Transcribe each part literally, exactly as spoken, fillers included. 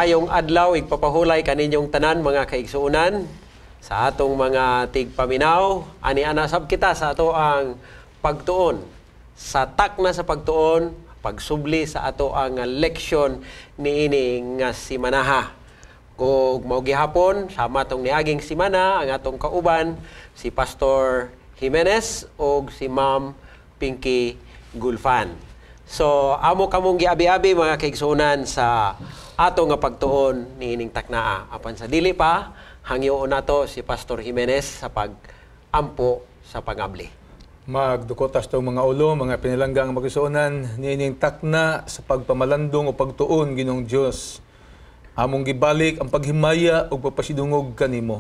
Maayong adlaw, igpapahulay kaninyong tanan mga kaigsuunan sa atong mga tigpaminaw. Ani anasab kita sa ato ang pagtuon. Sa takna sa pagtuon, pagsubli sa ato ang leksyon niini nga simanaha. Kung mao gihapon, sama tong niaging simana, ang atong kauban, si Pastor Jimenez o si Ma'am Pinky Gulfan. So, amo kamong giabi-abi mga kaigsuunan sa ato nga pagtuon niining taknaa. Apan sa dili pa, hangyoon nato si Pastor Jimenez sa pag-ampo sa pangabli. Magdukotas tong mga ulo, mga pinilanggang magkasuunan, niining takna sa pagpamalandong o pagtuon Ginoong Dios. Among gibalik ang paghimaya o papasidungog kanimo.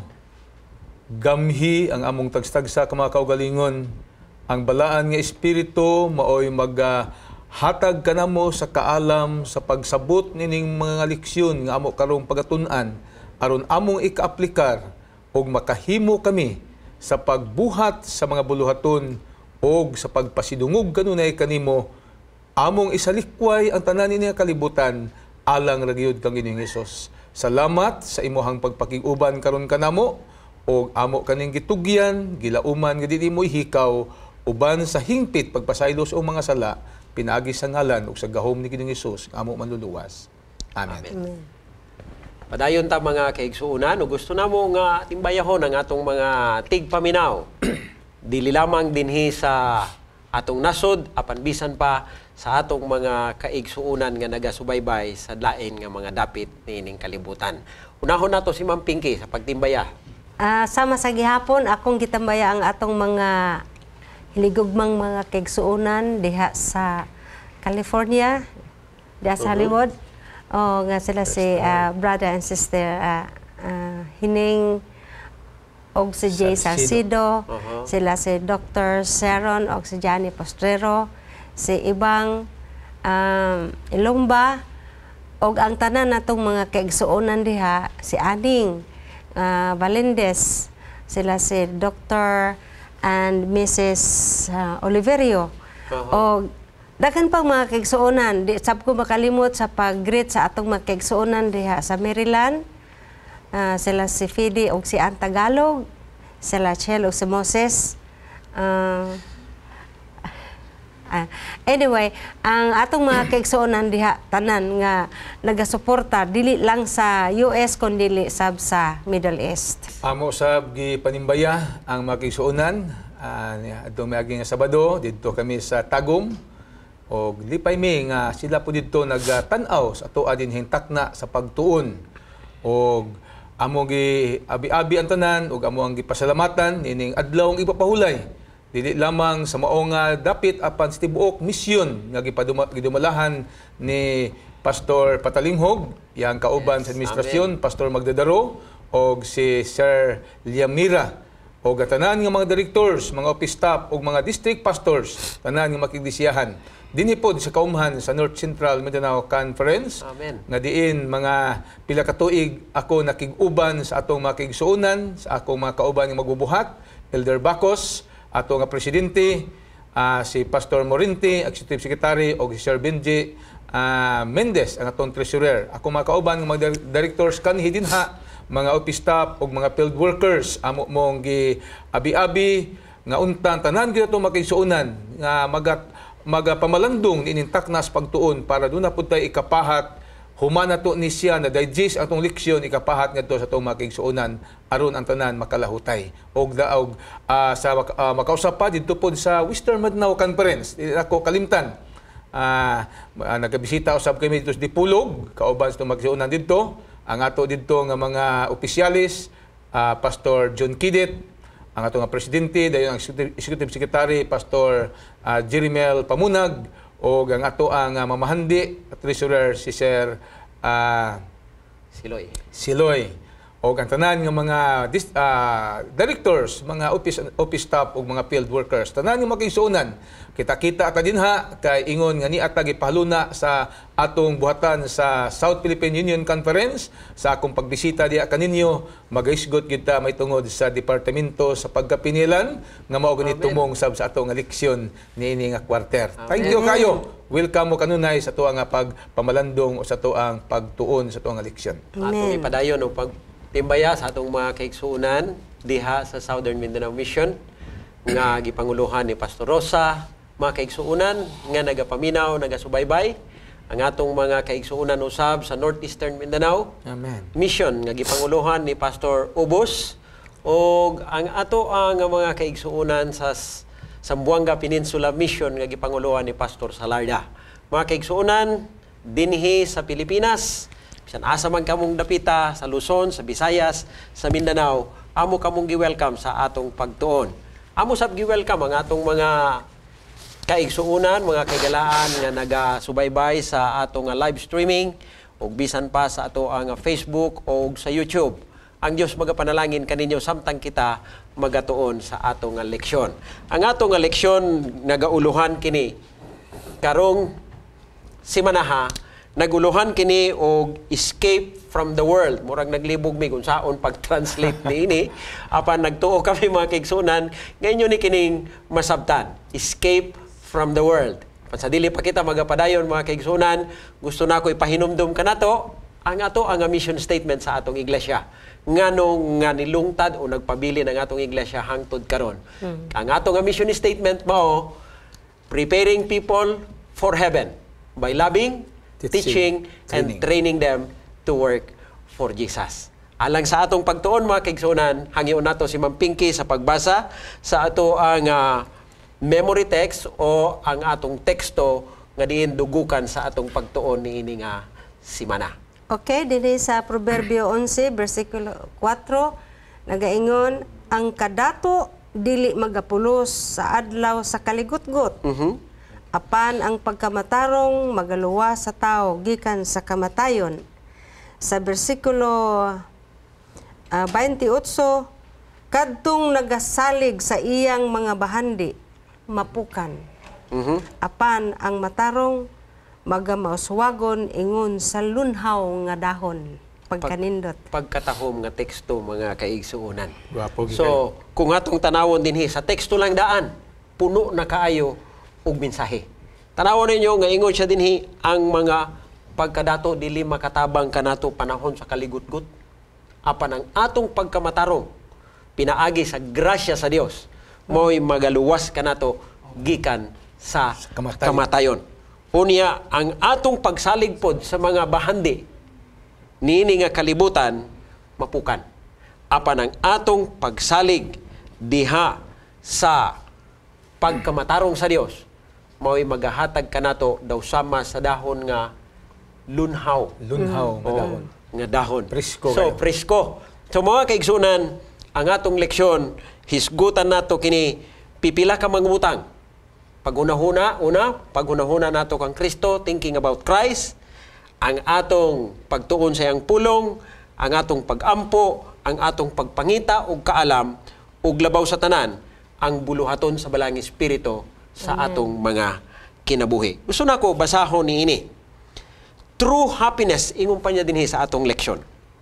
Gamhi ang among tagstagsa ka mga kaugalingon. Ang balaan nga espiritu maoy mag uh, hatag kanamo sa kaalam sa pagsabot nining mga leksyon nga amo karong pagatun-an aron among ikaaplikar og makahimo kami sa pagbuhat sa mga buluhaton og sa pagpasidungog kanunay kanimo among isalikway ang tanan nining kalibutan alang ragyod kang Ginoong Hesus. Salamat sa imuhang pagpakig-uban karon kanamo og amo kaning gitugyan gilauman nga dili mo ihikaw uban sa hingpit pagpasaylos o mga sala pinaagi sa ngalan ug sa gahom ni Ginoong Hesus amo manluluwas. Amen. Amen. Padayon ta mga kaigsuunan, ug gusto namo nga timbayahon ang atong mga tigpaminaw. Dili lamang dinhi sa atong nasod apan bisan pa sa atong mga kaigsuunan nga nagasubaybay sa lain nga mga dapit niining kalibutan. Unahon nato si Ma'am Pinky sa pagtimbaya. Uh, sama sa gihapon akong gitambaya ang atong mga hiligugmang mga kaigsuunan diha sa California, diha sa Hollywood. Uh-huh. O nga sila si uh, brother and sister uh, uh, Hining og si Jay Sarcido, uh-huh. Sila si Doctor Seron og si Johnny Postrero, si Ibang um, Ilongba og ang tanan natong mga kaigsuonan diha si Aning uh, Valendez, sila si Doctor and Missus Uh, Oliverio. Uh-huh. O daghan pang mga kaigsuonan, di sab ko makalimot sa pag-greet sa atong mga kaigsuonan diha sa Maryland. Uh, sila si Fidi o si Ann Tagalog, sila Chel o si Moses. Uh, uh, anyway, ang atong mga kaigsuonan diha tanan nga nagasuporta dili lang sa U S kundi dili sab sa Middle East. Amo sab gi Panimbaya ang mga kaigsuonan. Uh, adto may aging Sabado didto kami sa Tagum og lipay mi nga sila po didto nagtan-aw sa atoa dinhing takna sa pagtuon og amo gi abi-abi ang tanan og amo ang gipasalamatan nining adlaw ang ipapahulay dili lamang sa mao nga dapit apan sa tibuok misyon nga gidumalahan ni Pastor Patalinghog yang kauban yes, sa administrasyon, Amen. Pastor Magdadaro og si Sir Liamira o tanan nga mga directors, mga office staff o mga district pastors, tanan nga makigdisiyahan. Dinhi pod sa kaumhan sa North Central Mindanao Conference. Amen. Nga diin mga pila ka tuig ako nakig-uban sa atong mga kaigsuonan, sa akong mga kauban nga magbubuhat, Elder Bacos, ato nga presidente, uh, si Pastor Morinti, Executive Secretary o si Sir Benji uh, Mendez, ang atong treasurer. Ako mga kauban nga mga directors kanhi dinha, mga office staff o mga field workers amo mong gi abi-abi nga untan tanan gyud ato makigsuonan nga magat magapamalandong niining taknas pagtuon para duna pud tay ikapahat human nato ni siya na digest atong leksyon ikapahat ngadto sa atong makigsuonan aron ang tanan makalahutay og daog uh, sa uh, makausap pa didto pod sa Western Mindanao Conference dili ako kalimtan uh, uh, nagabisita usab kami dito sa Dipulog kauban sa makigsuonan didto. Ang ato dito nga mga opisyalis, uh, Pastor John Kidet, ang ato nga presidente, dayon ang executive secretary, Pastor uh, Jerimel Pamunag, o ang ato ang uh, mamahandi, treasurer si Sir uh, Siloy. Siloy. o ang tanan ng mga dis, uh, directors, mga office, office staff o mga field workers, tanan ng makigsuunan. Kita-kita ata dinha kay ingon nga ni ata gipahaluna sa atong buhatan sa South Philippine Union Conference sa akong pagbisita diha kaninyo, magaisgot kita may tungod sa departamento sa pagkapinilan nga mao gani tumong sab sa atong eleksyon niini nga quarter. Thank you kayo. Welcome mo kanunay sa tuwa nga pagpamalandong o sa tuang pagtuon sa tuang eleksyon. Atong ipadayon o pagtimbaya sa atong mga kaigsuunan diha sa Southern Mindanao Mission nga gipanguluhan ni Pastor Rosa, mga kaigsuunan nga nagapaminaw, nagasubaybay, ang atong mga kaigsuunan usab sa Northeastern Mindanao Amen. Mission nga gipanguluhan ni Pastor Ubos, o ang ato ang mga kaigsuunan sa Zamboanga Peninsula Mission nga gipanguluhan ni Pastor Salarda. Mga kaigsuunan dinhi sa Pilipinas, bisan asa man kamong dapita sa Luzon, sa Visayas, sa Mindanao, amo kamong gi-welcome sa atong pagtuon. Amo sab gi-welcome ang atong mga kaigsuunan, mga kagalaan nga naga-subaybay sa atong live streaming o bisan pa sa ato ang Facebook o sa YouTube. Ang Dios magapanalangin kaninyo samtang kita magatuon sa atong leksyon. Ang atong leksyon nagauluhan kini karong simanaha, naguluhan kini og escape from the world. Murag naglibog mi kung saon pag-translate niini. Apan nagtuo kami mga kaigsuunan, ngayon ni kining masabtan. Escape from the world. Sa dili pa kita magapadayon mga kaigsuunan, gusto na ko ipahinumdum kanato ang ato ang mission statement sa atong iglesia. Nganong nga nilungtad o nagpabili ng atong iglesia hangtod karon. Hmm. Ang atong mission statement mao, preparing people for heaven by loving, teaching, teaching and training them to work for Jesus. Alang sa atong pagtuon mga kaigsuunan, hangyo nato si Ma'am Pinky sa pagbasa sa ato ang uh, memory text o ang atong teksto nga diin dugukan sa atong pagtuon niini nga simana. Okay, dinhi sa Proverbio eleven, versikulo four, nagaingon, ang kadato dili magapulos sa adlaw sa kaligutgot. Mm-hmm. Apan ang pagkamatarong magaluwa sa tao gikan sa kamatayon. Sa versikulo uh, twenty-eight, kadtong nagasalig sa iyang mga bahandi, mapukan. Mm-hmm. Apan ang matarong magamauswagon ingon sa lunhaw nga dahon pagkanindot. Pag, pagkatahom nga teksto mga kaigsuunan. Wapo, so kung atong tanawon dinhi sa teksto lang daan, puno na kaayo og mensahe. Tanawon ninyo nga ingon siya dinhi ang mga pagkadato dili makatabang kanato panahon sa kaligutgut. Apan ang atong pagkamatarong pinaagi sa grasya sa Dios, mo'y magaluwas kanato gikan sa kamatayon. kamatayon. Unya, ang atong pagsaligpod sa mga bahandi niini nga kalibutan, mapukan. Apan ang atong pagsalig diha sa pagkamatarong sa Dios, mao'y magahatag kanato daw sama sa dahon nga lunhaw. Lunhaw nga dahon. Nga dahon. Presko. So, presko. So, mga kaigsunan, ang atong leksyon, hisgutan nato kini pipila ka mangutang. Pagunahuna, una, pagunahuna nato kang Kristo, thinking about Christ, ang atong pagtuon sa iyang pulong, ang atong pagampo, ang atong pagpangita ug kaalam ug labaw sa tanan, ang buluhaton sa balang espiritu sa Amen. Atong mga kinabuhi. Gusto nako basahon niini. True happiness ingon pa niya dinhi sa atong leksyon.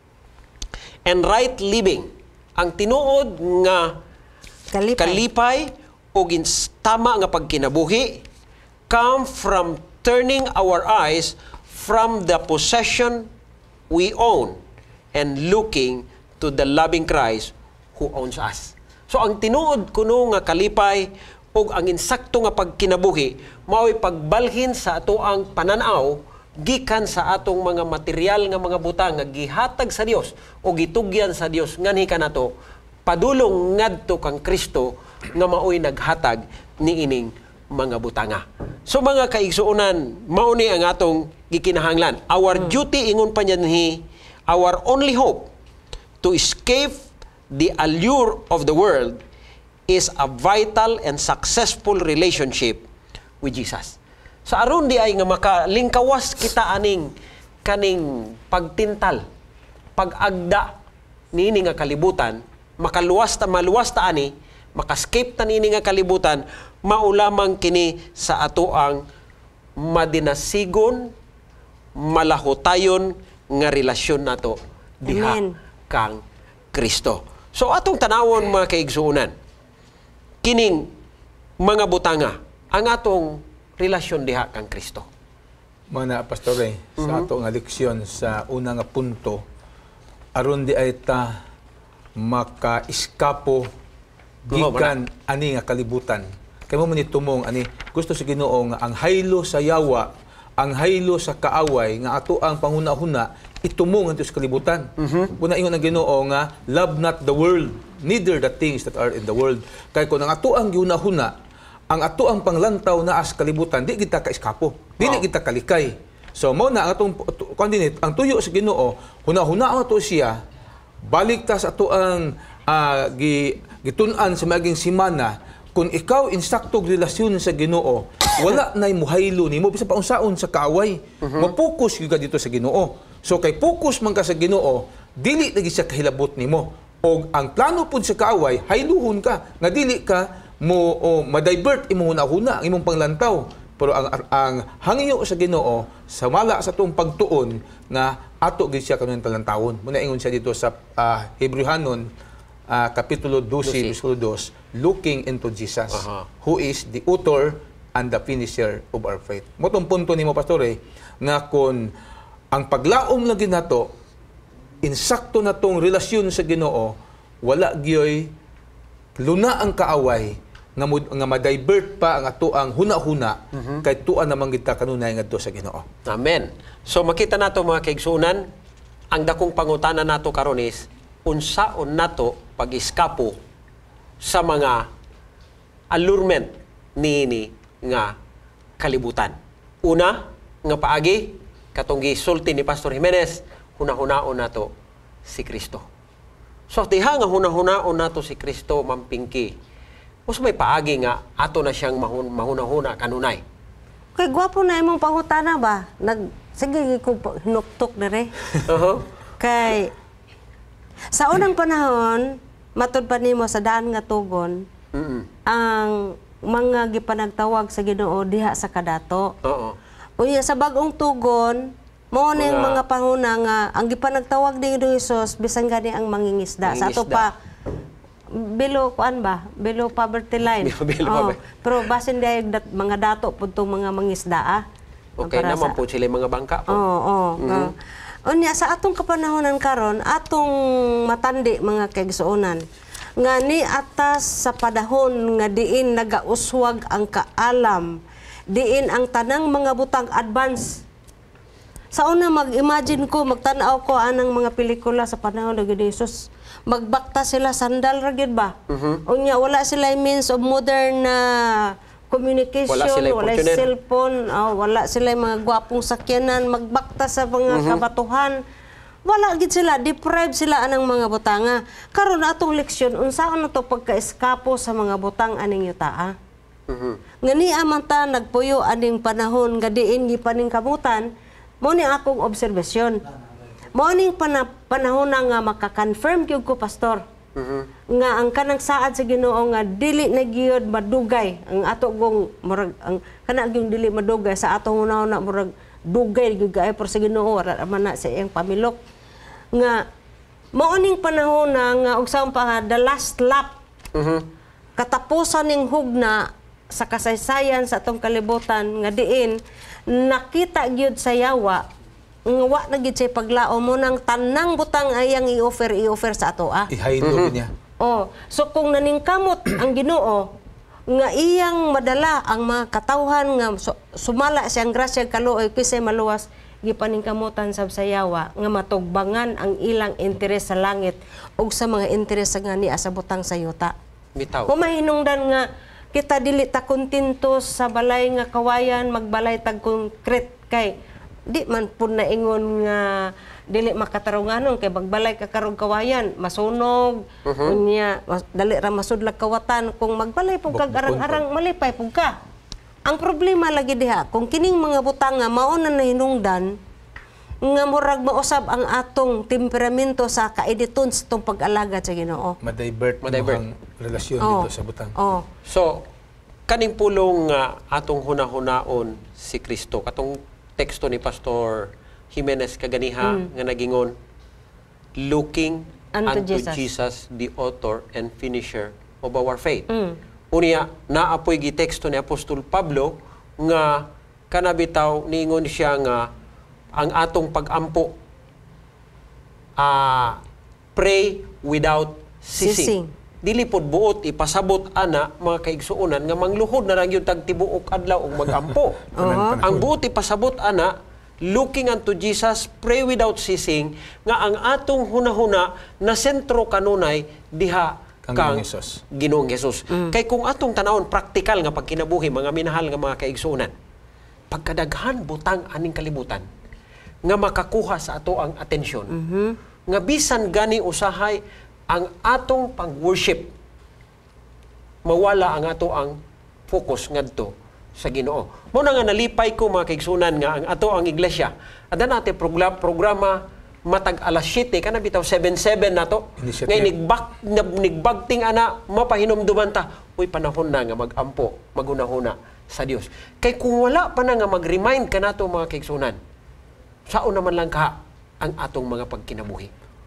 And right living, ang tinuod nga kalipay, kalipay o tama nga pagkinabuhi come from turning our eyes from the possession we own and looking to the loving Christ who owns us. So ang tinuod kuno nga kalipay o ang insakto nga pagkinabuhi mao'y pagbalhin sa ato ang pananaw gikan sa atong mga material nga mga butang nga gihatag sa Dios o gitugyan sa Dios nganhi kanato padulong ngadto kang Kristo nga mao'y naghatag niining mga butanga. So mga kaigsuunan, mao ni ang atong gikinahanglan. Our hmm. duty ingon pa niya ni our only hope to escape the allure of the world is a vital and successful relationship with Jesus. Sa aron di ay nga makalingkawas kita aning kaning pagtintal, pag-agda nini nga kalibutan, makaluwas ta maluwas ta ani, makaskip ta nini nga kalibutan, maulamang kini sa ato ang madinasigon, malahutayon nga relasyon nato diha Amen. kang Kristo. So atong tanawon mga kaigsuunan, kining mga butanga ang atong relasyon diha kang Kristo. Mana pastore, mm-hmm. sa ato nga leksyon sa una nga punto, aron di ay ta maka-iskapo gikan ani nga kalibutan. Kay mo man itumong ani gusto sa Ginoo nga ang haylo sa yawa, ang haylo sa kaaway nga ato ang panguna-huna itumong anto sa kalibutan. Mm-hmm. Una ingon ang Ginoo nga love not the world, neither the things that are in the world. Kay kun ang ato ang giuna-huna, ang ato ang panglantaw na as kalibutan, di kita ka-iskapo, di wow. kita kalikay. So mo na ang atong kandinit, ang tuyo sa Ginoo, huna-huna ato siya, balik ta sa ato ang uh, gi, gitun-an sa maging simana. Kung ikaw insaktog relasyon sa Ginoo, wala na'y muhaylo nimo bisan paunsaon sa kaaway. Uh-huh. Mapokus gyud ka dito sa Ginoo. So kay focus man ka sa Ginoo, dili lagi siya kahilabot nimo. Og ang plano pud sa kaaway, hayluhon ka nga dili ka mo o ma-divert imong hunahuna ang imong panglantaw. Pero ang ang hangyo sa Ginoo samala sa tong pagtuon nga ato gid siya kanang talantawon. Muna ingon siya dito sa uh, Hebrehanon uh, kapitulo twelve versículo two, looking into Jesus, uh-huh. who is the author and the finisher of our faith. Motong punto nimo pastore nga kon ang paglaom lagi nato insakto na tong relasyon sa Ginoo, wala gyoy luna ang kaaway nga nga ma-divert pa ang ato ang huna-huna mm-hmm. kay tuan namang kita kanunay ngadto sa Ginoo. Amen. So makita nato mga kaigsunan, ang dakong pangutana nato karon is unsaon nato pag-iskapo sa mga allurement niini nga kalibutan. Una nga paagi katong gisulti ni Pastor Jimenez, hunahunahon nato si Kristo. So diha nga hunahunahon nato si Kristo mampingki. Mas may paagi nga ato na siyang mahun, mahunahuna kanunay. Kay gwapo na imong pangutana ba? Nag sige ko hinuktok dere. Uh-huh. Kay sa unang panahon matud pa nimo sa daan nga tugon, mm-hmm. ang mga gipanagtawag sa Ginoo diha sa kadato. Oo. Uh-huh. Unya sa bag-ong tugon, mao na yung mga panguna nga ang gipanagtawag ni Jesus bisan gani ang mangingisda. Sa ato pa below kuan ba? Below poverty line. Below, oh, pero basin day dat, mga dato pud tong mga mangisda ah. Okay naman po sila mga bangka po. Oo, oh, oh, mm-hmm. uh, unya sa atong kapanahonan karon, atong matandi mga kaigsuonan nga ni atas sa padahon nga diin nagauswag ang kaalam, diin ang tanang mga butang advance. Sa una mag-imagine ko, magtanaw ko anang mga pelikula sa panahon ni Jesus. Magbakta sila sandal ra gyud ba? Uh-huh. Unya wala sila means of modern na uh, communication, wala sila wala cellphone, oh, wala sila mga gwapong sakyanan, magbakta sa mga uh-huh. kabatuhan. Wala gid sila, deprived sila anang mga butanga. Karon atong leksyon unsaon nato pagka-eskapo sa mga butang aning yuta? Uh-huh. Ngani amanta nagpuyo aning panahon nga diin gipaning kamutan, mo ni akong obserbasyon. Morning pana, panahon na nga maka-confirm gyud ko pastor. Uh-huh. Nga ang kanang saad sa Ginoo nga dili na gyud madugay ang ato gong murag ang kana gyud dili madugay sa atong una-una murag dugay gyud kay por sa Ginoo wala man na sa iyang pamilok. Nga morning panahon na nga og pa the last lap. Uh-huh. Katapusan ning hugna sa kasaysayan sa atong kalibutan nga diin nakita gyud sa yawa nga wa na gid say paglao mo nang tanang butang ayang i-offer i-offer sa ato ah. Ihaylo mm-hmm. niya. Oh, so kung naningkamot ang Ginoo nga iyang madala ang mga katawhan nga so, sumala siyang grasya kaluoy kisay maluwas gipaningkamutan sab sa yawa nga matugbangan ang ilang interes sa langit ug sa mga interes nga niya sa butang sa yuta. Bitaw. Kung mahinungdan nga kita dili ta kontintos sa balay nga kawayan magbalay tag konkret kay di man pud na ingon nga dili makatarunganon kay magbalay ka karong kawayan masunog uh-huh. unya mas, dali ra masudlag kawatan kung magbalay pug kag arang-arang malipay pug ka. Ang problema lagi diha kung kining mga butang nga mao na nahinungdan nga murag mausab ang atong temperamento sa kaediton sa itong pag-alaga sa Ginoo. Ma-divert, Ma-divert. ang relasyon Oh. dito sa butang. Oh. So, kaning pulong nga atong hunahuna-on si Kristo, katong teksto ni Pastor Jimenez kaganiha Mm. nga nagingon, looking Unto unto, Jesus. Jesus, the author and finisher of our faith. Mm. Unya, naapoy gi teksto ni Apostol Pablo nga kanabitaw niingon siya nga ang atong pag-ampo ah pray without ceasing. Ceasing. Dili pod buot ipasabot ana mga kaigsuonan nga mangluhod na lang yung tagtibuok adlaw og mag-ampo. Panahon. Ang buot ipasabot ana looking unto Jesus, pray without ceasing, nga ang atong hunahuna na sentro kanunay diha Kang kang Ginoong Hesus. Ginoong Hesus. Kay kung atong tanawon praktikal nga pagkinabuhi mga minahal nga mga kaigsuonan, pagkadaghan butang aning kalibutan nga makakuha sa ato ang atensyon. Nga bisan gani usahay ang atong pag-worship, mawala ang ato ang focus ngadto sa Ginoo. Mo na nga nalipay ko mga kaigsunan nga ang ato ang iglesia. Ada natin programa, programa matag alas siyete kana bitaw seven seven nato. Initiative. Ngay nigbak nigbagting ana mapahinomduman ta. Uy panahon na nga magampo, magunahuna sa Dios. Kay kung wala pa na nga mag-remind kanato mga kaigsunan, sao naman lang ka ang atong mga pagkinabuhi.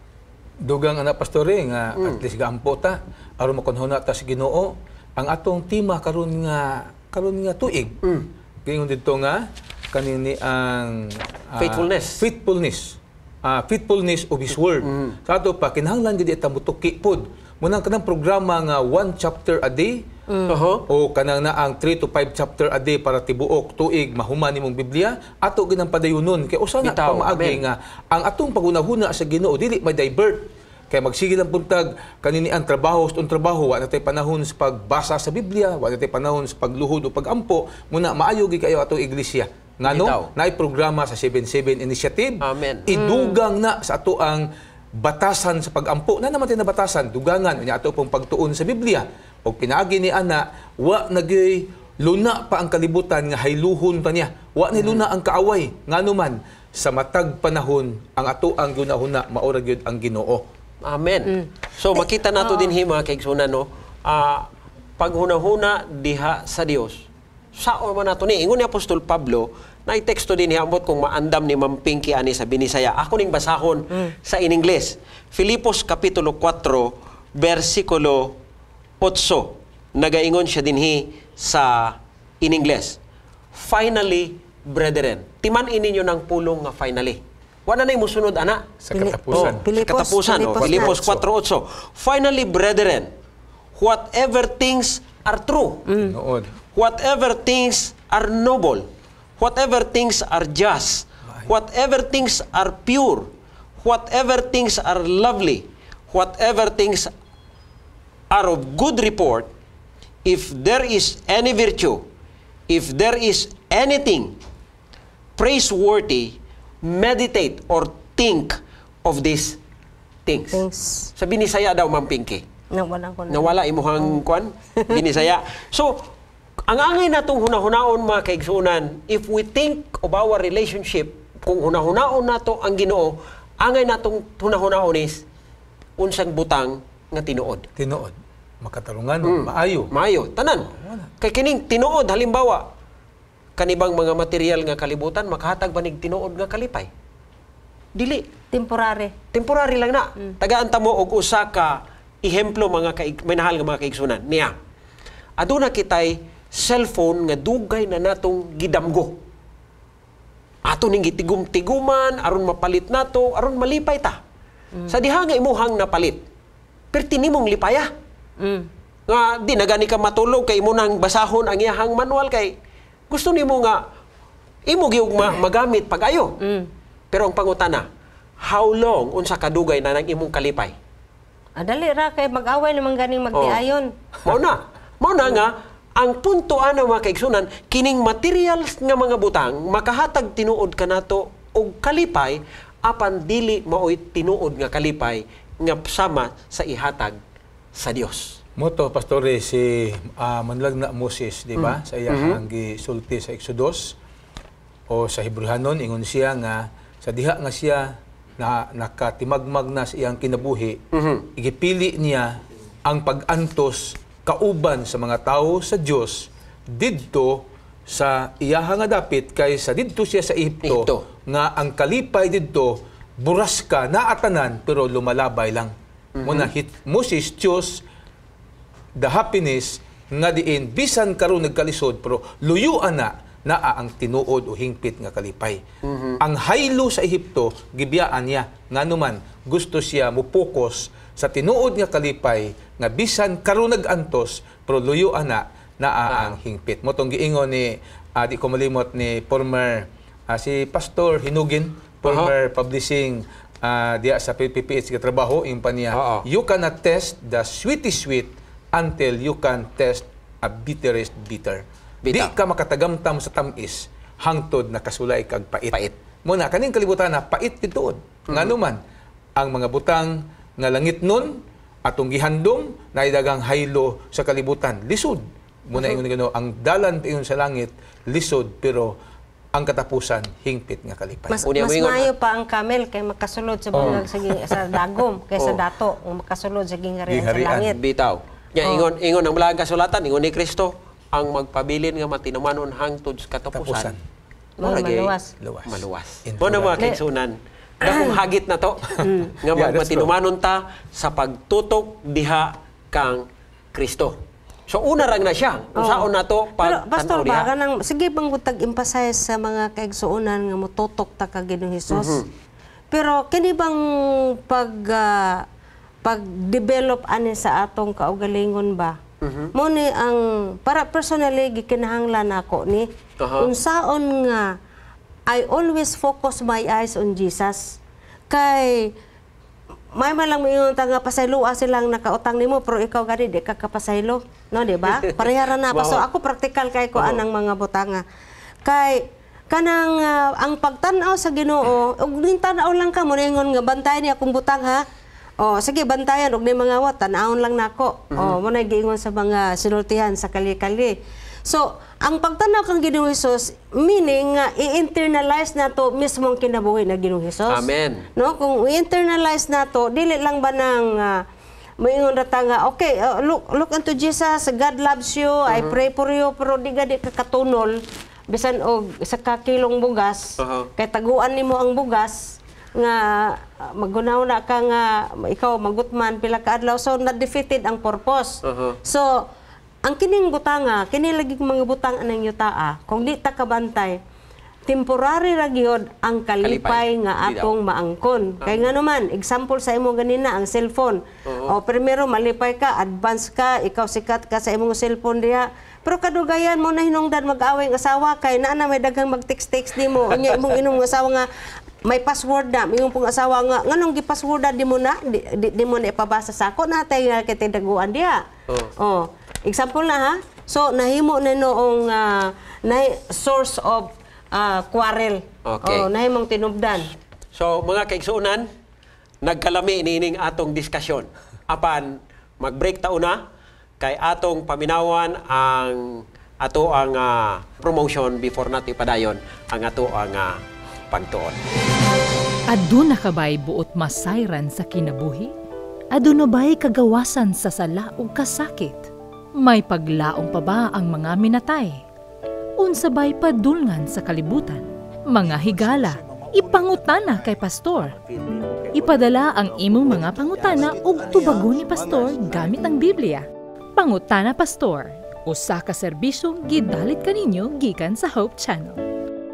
Dugang anak pastore nga at least gaampo ta aron makonhona ta sa Ginoo ang atong tema karon nga karon nga tuig. Mm. Gingon dito nga kanini ang ah, Faithfulness. Faithfulness. Ah, faithfulness of His Word. Sa ato pa kinahanglan gid ita mutuki pod. Munang kanang programa nga one chapter a day Oho. o kanang na ang three to five chapter a day para tibuok tuig mahuman nimong Biblia ato ginang padayunon kay usa na Bitaw, pamaagi amen. nga ang atong pagunahuna sa Ginoo dili may divert kay magsige lang puntag kanini ang trabaho sa trabaho wa natay panahon sa pagbasa sa Biblia wa natay panahon sa pagluhod o pagampo muna maayo gi kayo atong iglesia Bitaw. ngano naay programa sa seven seven initiative Amen. idugang na sa ato ang batasan sa pagampo na naman tayo na batasan dugangan unya ato pong pagtuon sa Biblia o pinaagi ni ana wa nagay luna pa ang kalibutan nga hayluhon pa niya wa ni luna ang kaaway ngano man sa matag panahon ang ato ang gunahuna maura gyud ang Ginoo. Amen. So makita nato din hi mga kaigsunan no, ah paghunahuna diha sa Dios. Sao man nato ni ingon ni Apostol Pablo na teksto din ni ambot kung maandam ni Ma'am Pinky ani sa Binisaya. Ako ning basahon sa in Ingles. Filipos kapitulo four versikulo eight. Nagaingon siya dinhi sa in Ingles. Finally, brethren. Timan ininyo ng pulong nga finally. Wala na yung musunod, ana. Sa Pili- katapusan. Oh, Pilipos, sa katapusan, oh, Pilipos Filipos four eight. Finally, brethren, whatever things are true, Noon. whatever things are noble, whatever things are just, whatever things are pure, whatever things are lovely, whatever things are of good report, if there is any virtue, if there is anything praiseworthy, meditate or think of these things. Things. Sa Binisaya daw, Ma'am Pinky. Nawala ko na. Nawala imuhang kwan, Binisaya. So, ang angay natong hunahunaon mga kaigsunan, if we think of our relationship, kung hunahunaon nato ang Ginoo, angay natong hunahunaon is unsang butang nga tinuod. Tinuod. Makatarungan, maayo. Maayo, tanan. Kay kining tinuod halimbawa, kanibang mga material nga kalibutan makahatag ba nig tinuod nga kalipay? Dili. Temporary. Temporary lang na. Tagaan ta mo og usa ka ehemplo mga kaig minahal nga mga kaigsunan niya. Aduna kitay cellphone nga dugay na natong gidamgo. Ato ning gitigum-tiguman aron mapalit nato, aron malipay ta. Sa diha nga imuhang napalit. Perti nimong lipaya. Mm. Nga di na gani ka matulog kay imo nang basahon ang iyahang manual kay gusto nimo nga imo gyud ma- magamit pag-ayo. Mm. Pero ang pangutana, how long unsa kadugay na nang imong kalipay? Adali ra kay mag-away naman ganing magtiayon. Mao na. Mao na nga ang punto ana mga kaigsunan kining materials nga mga butang makahatag tinuod kanato og kalipay apan dili maoy tinuod nga kalipay nga sama sa ihatag sa Dios. Moto pastore si uh, manlag na Moses, di ba? Sa iyang gisulti sa Exodus o sa Hebrehanon ingon siya nga sa diha nga siya na nakatimagmag na sa iyang kinabuhi, Mhm. igipili niya ang pag-antos kauban sa mga tao sa Dios didto sa iyaha nga dapit kay sa didto siya sa Ehipto, Ehipto. nga ang kalipay didto buras ka naatanan pero lumalabay lang. Muna hit Moses Dios the happiness nga diin bisan karon nagkalisod pero luyuan na naa ang tinuod o hingpit nga kalipay. Ang haylo sa Ehipto gibiyaan niya nganuman gusto siya mo-focus sa tinuod nga kalipay nga bisan karon nag-antos pero luyuan na naa ang hingpit. Motong giingon ni uh, di ko malimot ni former uh, si Pastor Hinugin, former publishing uh, diya sa P P P H nga trabaho yung pa niya. Uh-huh. You cannot test the sweetest sweet until you can test a bitterest bitter. Di Bitaw. ka makatagamtam sa tamis hangtod nakasulay kag pait. Pait. Muna kaning kalibutan na pait tituod. Mm-hmm. Nganuman ang mga butang nga langit nun atong gihandom na dagang haylo sa kalibutan lisod. Muna ingon gano ang dalan ingon sa langit lisod pero ang katapusan hingpit nga kalipay. Mas, Unya, mas moingon, maayo pa ang camel kay makasulod sa bulag sa, gi- sa dagom kaysa Oh. dato ang makasulod sa gingarian sa Gingarian. langit. Bitaw. Nya Oh. ingon ingon ang balaang kasulatan, ingon ni Kristo ang magpabilin nga matinumanon hangtod sa katapusan. Tapusan. Mo Murag, eh, maluwas. Luwas. Maluwas. In Mo na mga Le- kaigsunan. Dakong hagit na to nga Yeah, that's magmatinumanon ta sa pagtutok diha kang Kristo. So una rang na siya. Unsaon na to Pero pag pastor tanaw ba diha. kanang sige bang gutag emphasize sa mga kaigsuonan nga motutok ta ka Ginoong Hesus. Pero kini bang pag ah, pag-develop ani sa atong kaugalingon ba? Mo ni ang para personally gikinahanglan nako ni Aha. unsaon nga I always focus my eyes on Jesus. Kay may malang mingon ta nga pasaylo silang nakautang nimo pero ikaw gani di ka kapasaylo, no di ba? Parehara na pa. So ako practical kay ko anang mga butanga. Kay kanang ah, ang pagtan-aw sa Ginoo, ug ning tan-aw lang ka mo ningon nga bantayan ni akong butang ha. Oh, sige bantayan og ni mga wat tan-awon lang nako. Oh, mo na giingon sa mga sinultihan sa kali-kali. So, ang pagtanaw kang Ginoong Hesus, meaning nga i-internalize na to mismo ang kinabuhi na Ginoong Hesus. Amen. No, kung i-internalize na to, dili lang ba nang uh, moingon rata nga, okay, uh, look look unto Jesus, God loves you, I pray for you, pero di gadi ka katunol bisan og sa kakilong bugas, Uh-huh. kay taguan nimo ang bugas nga uh, magunaw na ka nga ikaw magutman pila ka adlaw, so na-defeated ang purpose. Uh-huh. So, ang kining butanga, kini lagi mga butang anang yutaa, kung di ta kabantay, temporary ra gyud ang kalipay, Kalipay. nga atong maangkon. Kay nga naman, example sa imo ganina ang cellphone. O primero malipay ka, advance ka, ikaw sikat ka sa imong cellphone diha. Pero kadugayan mo na hinungdan mag-away ang asawa kay naa na may daghang mag-text-text nimo. Unya imong inong asawa nga may password na, mayong pong asawa nga, nganong gi-password di mo na, di, di, di mo na ipabasa sa ako, natay nga kay daguan diha. Oh. Example na ha. So nahimo na noong uh, na source of uh, quarrel. Okay. Oh, nahimong tinubdan. So mga kaigsuunan, nagkalami niining atong diskusyon. Apan mag-break ta una kay atong paminawan ang ato ang ah, promotion before nato ipadayon ang ato ang ah, pagtuon. Aduna ka ba'y buot masayran sa kinabuhi? Aduna ba'y kagawasan sa sala o kasakit? May paglaong pa ba ang mga minatay? Unsa ba'y padulngan sa kalibutan? Mga higala, ipangutana kay pastor. Ipadala ang imong mga pangutana ug tubagon ni pastor gamit ang Biblia. Pangutana Pastor, usa ka serbisyong gidalit kaninyo gikan sa Hope Channel.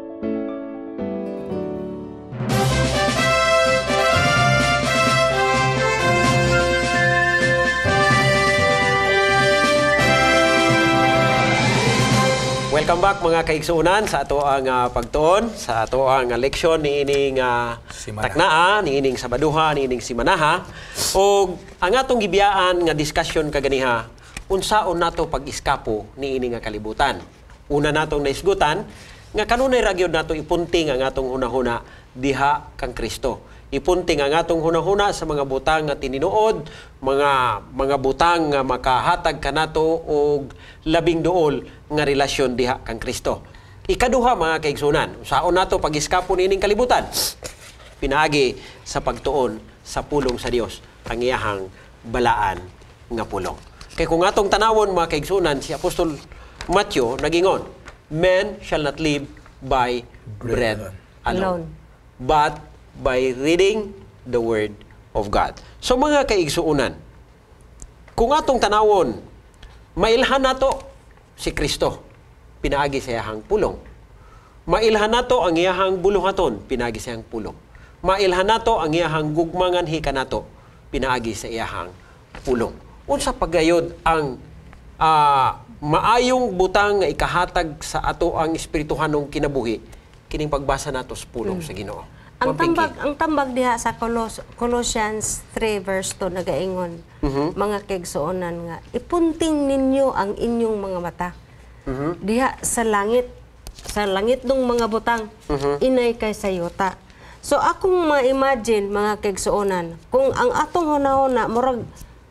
Welcome back mga kaigsuunan sa ato ang ah, pagtuon, sa ato ang ah, leksyon ni ining uh, Simana. Takna, ni ining Sabaduha, ni ining Simanaha. O ang atong gibiyaan nga diskusyon kaganiha, unsaon nato pag-iskapo ni ining nga kalibutan. Una natong naisgutan nga kanunay ra gyud nato ipunting ang atong hunahuna diha kang Kristo. Ipunting ang atong hunahuna sa mga butang nga tininuod, mga mga butang nga makahatag kanato og labing duol nga relasyon diha kang Kristo. Ikaduha mga kaigsunan, saon nato pag-iskapo nining kalibutan. Pinaagi sa pagtuon sa pulong sa Dios ang iyahang balaan nga pulong. Kay kung atong tanawon mga kaigsunan, si Apostol Matthew nagingon, "Man shall not live by bread alone, but by reading the word of God." So mga kaigsuunan, kung atong tanawon, mailhan nato si Kristo, pinaagi sa iyahang pulong. Mailhan nato ang iyahang buluhaton, pinaagi sa iyahang pulong. Mailhan nato ang iyahang gugmangan hikanato, pinaagi sa iyahang pulong. Unsa pagayod ang uh, maayong butang nga ikahatag sa ato ang espirituhanong kinabuhi, kining pagbasa nato sa pulong hmm. sa Ginoo. Ang tambag, ang tambag diha sa Colos Colossians three verse two nagaingon, uh-huh. mga kaigsuonan nga, ipunting ninyo ang inyong mga mata. Uh-huh. Diha sa langit, sa langit ng mga butang, uh-huh. inay kay sayota. So akong ma-imagine mga kaigsuonan, kung ang atong hunahuna murag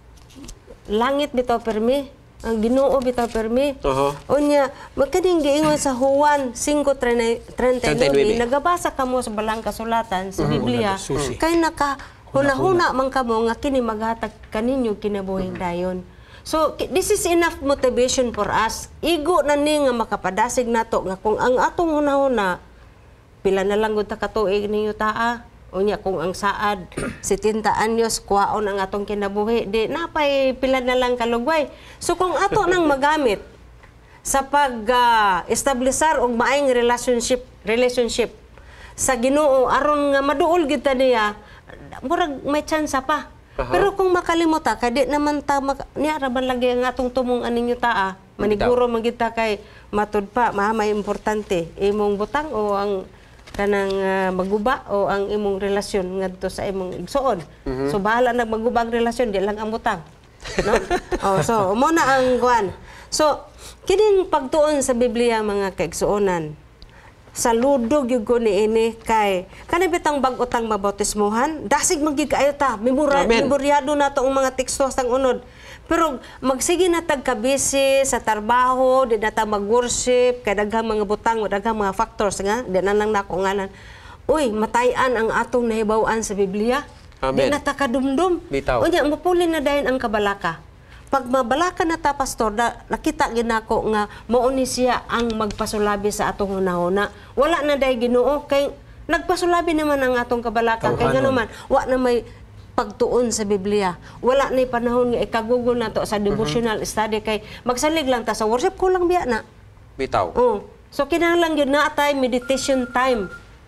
langit bitaw permi, ang Ginoo bitaw permi. Uh-huh. Unya, magkading giingon sa Juan five thirty-nine, nagabasa kamo sa balang kasulatan sa Biblia, uh-huh. kay naka hunahuna man kamo nga kini maghatag kaninyo kinabuhing dayon. So this is enough motivation for us. Igo na ni nga makapadasig nato nga kung ang atong hunahuna pila na lang gud ta katuig ninyo taa. Unya kung ang saad seventy anyos kuwaon ang atong kinabuhi, di napay pila na lang kalugway. So kung ato nang magamit sa pag-establisar uh, og maayong relationship relationship sa Ginoo aron nga maduol gid ta niya, murag may chance pa. Uh-huh. Pero kung makalimot ta kay di naman ta niya ra ban lagi ang atong tumong aninyo taa, maniguro man gid ta kay matud pa, mahamay importante imong butang o ang kanang uh, maguba o ang imong relasyon ngadto sa imong igsuon. Mm-hmm. So bahala na maguba ang relasyon, di lang ang butang. No? Oh, so mo na ang kuan. So kining pagtuon sa Biblia mga kaigsuonan, saludog gyud ko niini kay kanang bitang bag-o tang mabautismohan, dasig magig kaayo ta, memora, memoryado na to ang mga teksto sang unod. Pero magsige na tag kabisi sa trabaho, di na ta mag-worship, kay daghang mga butang, daghang mga factors nga, di na lang nako ngalan. Uy, matayan ang atong nahibaw-an sa Biblia. Amen. Di na ta kadumdum. Bitaw. Unya, mapuli na dayon ang kabalaka. Pag mabalaka na ta, pastor, na, nakita ginako nga mauni siya ang magpasulabi sa atong hunahuna. Wala na dayon Ginoo kay nagpasulabi naman ang atong kabalaka. Kay nga naman, wa na may pagtuon sa Biblia. Wala na panahon nga ikagugol na to sa devotional uh-huh. study kay magsalig lang ta sa worship kulang biya na. Bitaw. Oh. So kinahanglan gyud na tay meditation time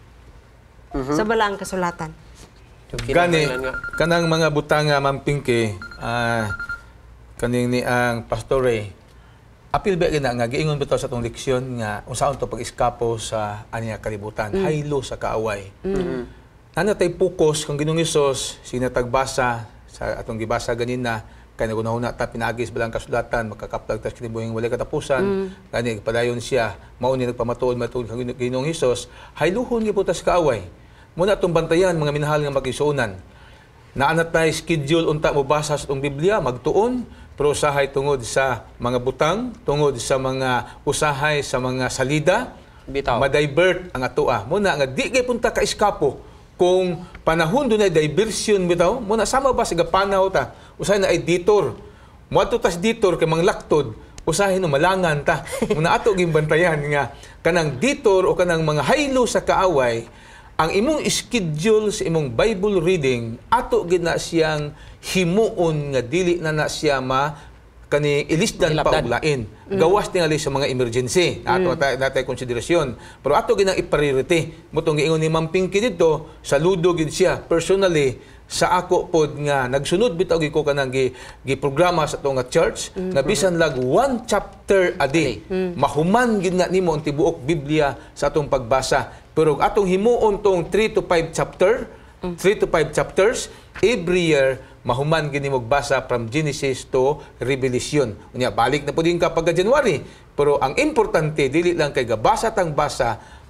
uh-huh. sa balang kasulatan. Gani kanang mga butang nga mampingke uh, kaning ni ang pastore apil ba gina nga giingon bitaw sa tong leksyon nga unsaon to pag-iskapo sa aniya kalibutan, mm. haylo sa kaaway. Mm-hmm. Ano tayo focus kung Ginoong Hesus sinatagbasa sa atong gibasa ganina kay nagunahuna ta pinagis balang kasulatan makakaplag tas kinibuhing walay katapusan mm. gani padayon siya mao ni nagpamatuod matuod kang Ginoong Hesus hayluhon gyud putas kaaway muna atong bantayan mga minahal nga magigsuonan naana tay schedule unta mo basa sa atong Biblia magtuon pero usahay tungod sa mga butang tungod sa mga usahay sa mga salida bitaw ma-divert ang atoa muna nga di gay punta ka iskapo kung panahon doon ay diversion bitaw, muna sama ba sa gapanaw ta, usahay na editor. Muadto tas editor kay manglaktod, usahay no malangan ta. Muna ato gimbantayan nga kanang editor o kanang mga haylo sa kaaway, ang imong schedule sa imong Bible reading, ato gid na siyang himuon nga dili na na siya ma kani ilisdan pa og lain. Mm. Gawas tingali sa mga emergency. Ato mm. natay konsiderasyon. Pero ato ginang i-priority. Mutong giingon ni Ma'am Pinky dito, saludo gid siya personally sa ako pod nga nagsunod bitaw gi ko kanang gi, gi programa sa atong church mm. na bisan lag one chapter a day. Mm. Mahuman gid na nimo ang tibuok Biblia sa atong pagbasa. Pero atong himuon tong three to five chapter, mm. three to five chapters every year mahuman gini magbasa from Genesis to Revelation. Unya balik na pud din kapag January. Pero ang importante dili lang kay gabasa tang basa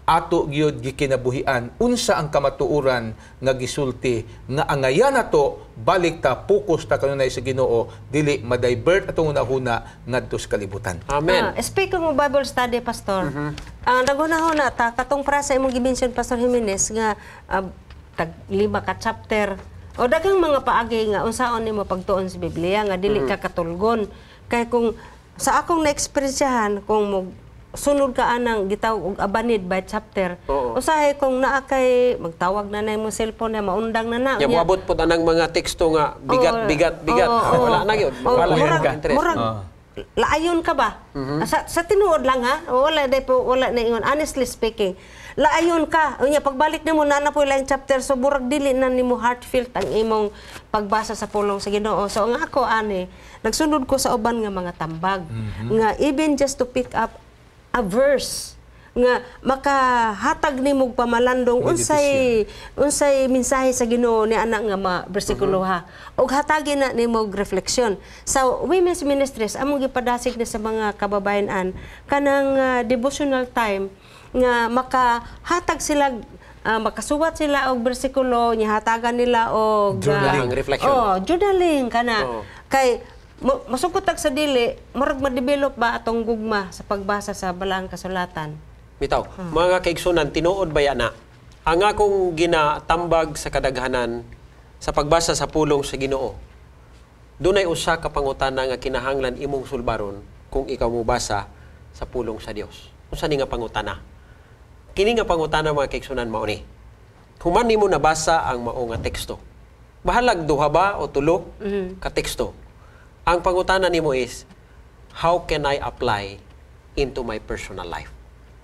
ato gyud gikinabuhian unsa ang kamatuoran nga gisulti nga angayan nato balik ta focus ta kanunay sa Ginoo dili ma-divert atong unahuna ngadto sa kalibutan. Amen. Ah, speaking of Bible study, Pastor, ang nagunahuna ta katong frase imong gi-mention Pastor Jimenez nga uh, tag lima ka chapter o daghang mga paagi nga unsaon nimo pagtuon sa Biblia nga dili ka katulgon kay kung sa akong na-ekspersyahan kung mo sunod ka anang gitawag og abanid by chapter. Oo. Usahay kung naa kay magtawag na na imong cellphone na maundang na na. Ya moabot po tanang mga teksto nga bigat Oo. bigat bigat. Oo, Ah, oo. wala na gyud. Oo, Wala murag, ka interest. murag, Oo. laayon ka ba? Sa, sa tinuod lang ha? Wala day po wala na ingon honestly speaking. Laayon ka. Unya pagbalik nimo na na po lang chapter so murag dili na nimo heartfelt ang imong pagbasa sa pulong sa Ginoo. So nga ako ani nagsunod ko sa uban nga mga tambag nga even just to pick up a verse nga makahatag nimog pamalandong unsay unsay mensahe sa Ginoo ni anak nga ma bersikulo ha ug hatagin na nimog refleksyon sa women's ministries among gipadasig na sa mga kababayan-an kanang uh, devotional time nga makahatag sila uh, makasuwat sila og bersikulo nya hatagan nila og Journaling, reflection. oh journaling kana Oo. kay mo- masugutag sa dili murag ma-develop ba atong gugma sa pagbasa sa balaang kasulatan. Bitaw, mga kaigsunan, tinuod ba yan na? Ang akong ginatambag sa kadaghanan sa pagbasa sa pulong sa Ginoo, dunay usa ka pangutana nga kinahanglan imong sulbaron kung ikaw mo basa sa pulong sa Dios. Unsa ni nga pangutana? Kini nga pangutana mga kaigsunan mao ni. Human nimo nabasa ang mao nga teksto. Bahalag duha ba o tulo ka teksto. Ang pangutana nimo is, how can I apply into my personal life?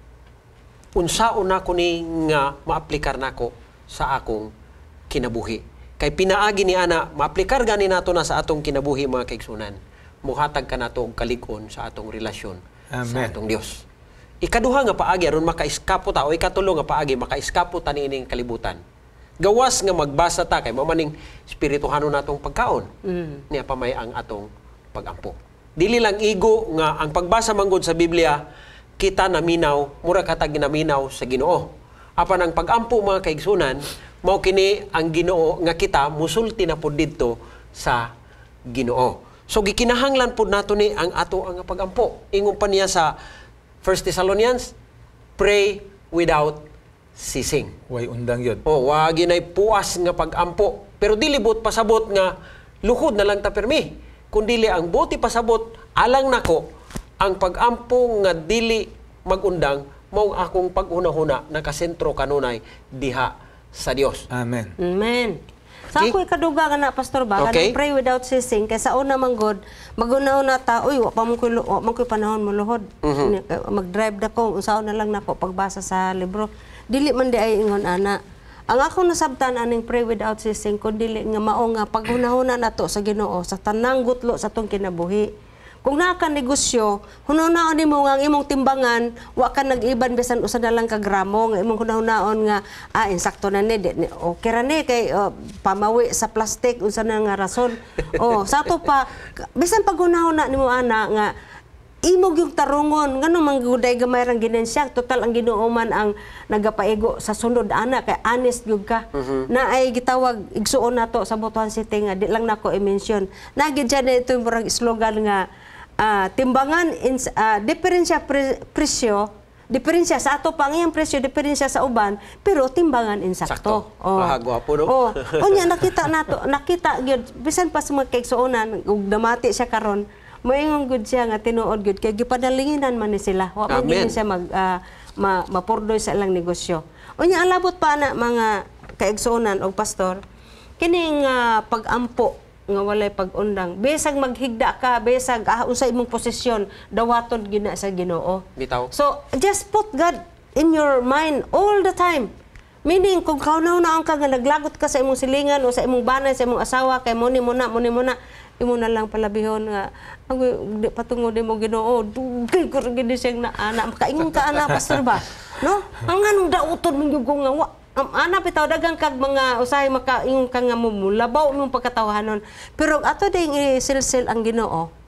Unsaon na ko ni nga maaplikar nako sa akong kinabuhi. Kay pinaagi ni ana, maaplikar gani nato na sa atong kinabuhi mga kaigsunan. Muhatag ka nato og kalig-on sa atong relasyon sa Amen. atong Dios. Ikaduha nga paagi aron makaiskapo ta o ikatulo nga paagi makaiskapo ta niining kalibutan. Gawas nga magbasa ta kay mao maning espirituhano natong pagkaon. Niya pa may ang atong pagampo. Dili lang igo nga ang pagbasa manggod sa Biblia kita naminaw, mura katag naminaw sa Ginoo. Apan ang pagampo mga kaigsunan, mao kini ang Ginoo nga kita musulti na pud didto sa Ginoo. So gikinahanglan pud nato ni ang ato ang pagampo. Ingon pa niya sa First Thessalonians, pray without ceasing. Way undang yun. O wa ginay puas nga pagampo, pero dili but pasabot nga luhod na lang ta permi. Kundili ang buti pasabot alang nako ang pagampo nga dili magundang mao akong pag-una-huna nakasentro kanunay diha sa Dios. Amen. Amen. Sa Okay. ako'y kaduga ka na, Pastor ba? Okay. Kanang pray without ceasing. Kaya sa una man God, magunaw na ta, uy, wa pa mo ko'y lu- wa man ko'y panahon mo luhod. Mag-drive na ko, unsaon na lang na ko pagbasa sa libro. Dili man di ay ingon ana. Ang ako nasabtan aning pray without ceasing, kung dili nga mao nga paghunahuna na to sa Ginoo sa tanang gutlo sa tong kinabuhi. Kung naa ka negosyo, hunahunaon nimo nga ang imong timbangan, wa ka nag-iban bisan usa na lang ka gramo nga imong hunahunaon nga ah insakto na ni, di, ni okay ra ni kay oh, pamawi sa plastic unsa na nga rason. Oh, sa to pa bisan pag hunahuna nimo ana nga imog yung tarungon ngano man guday gamay rang ginensya total ang Ginoo man ang nagapaigo sa sunod ana kay honest gyud ka na ay gitawag igsuon nato sa Butuan City nga di lang nako i-mention na gid dyan ito yung murag slogan nga ah, timbangan in uh, diferensya pre, presyo diferensya sa ato pa ang presyo diferensya sa uban pero timbangan insakto. Sakto. Ah, gwapo, no? Oh, unya nakita nato nakita gyud bisan pa sa mga kaigsuonan ug damati siya karon moingon gud siya nga tinuod gud kay gipadalinginan man ni sila wa man Amen. gid siya mag uh, ma, mapurdoy sa ilang negosyo unya alabot pa na mga kaigsuonan og pastor kining uh, pagampo nga walay pag-undang besag maghigda ka besag ah, unsa imong posisyon dawaton gyud na sa Ginoo. Bitaw. So just put God in your mind all the time. Meaning, kung kaunaw-naon ka nga naglagot ka sa imong silingan o sa imong banay, sa imong asawa, kay muni mo na, muni mo na, imo na lang palabihon nga, ang di patungod mo Ginoo, dugay ko rin gini siyang na ana, makaingon ka ana, pastor ba? No? Ang anong dauton mong yung nga, wa, um, ana, bitaw, dagang kag mga usahay makaingon ka nga mo, labaw mong pagkatawahanon. Pero ato ding isilsil ang Ginoo,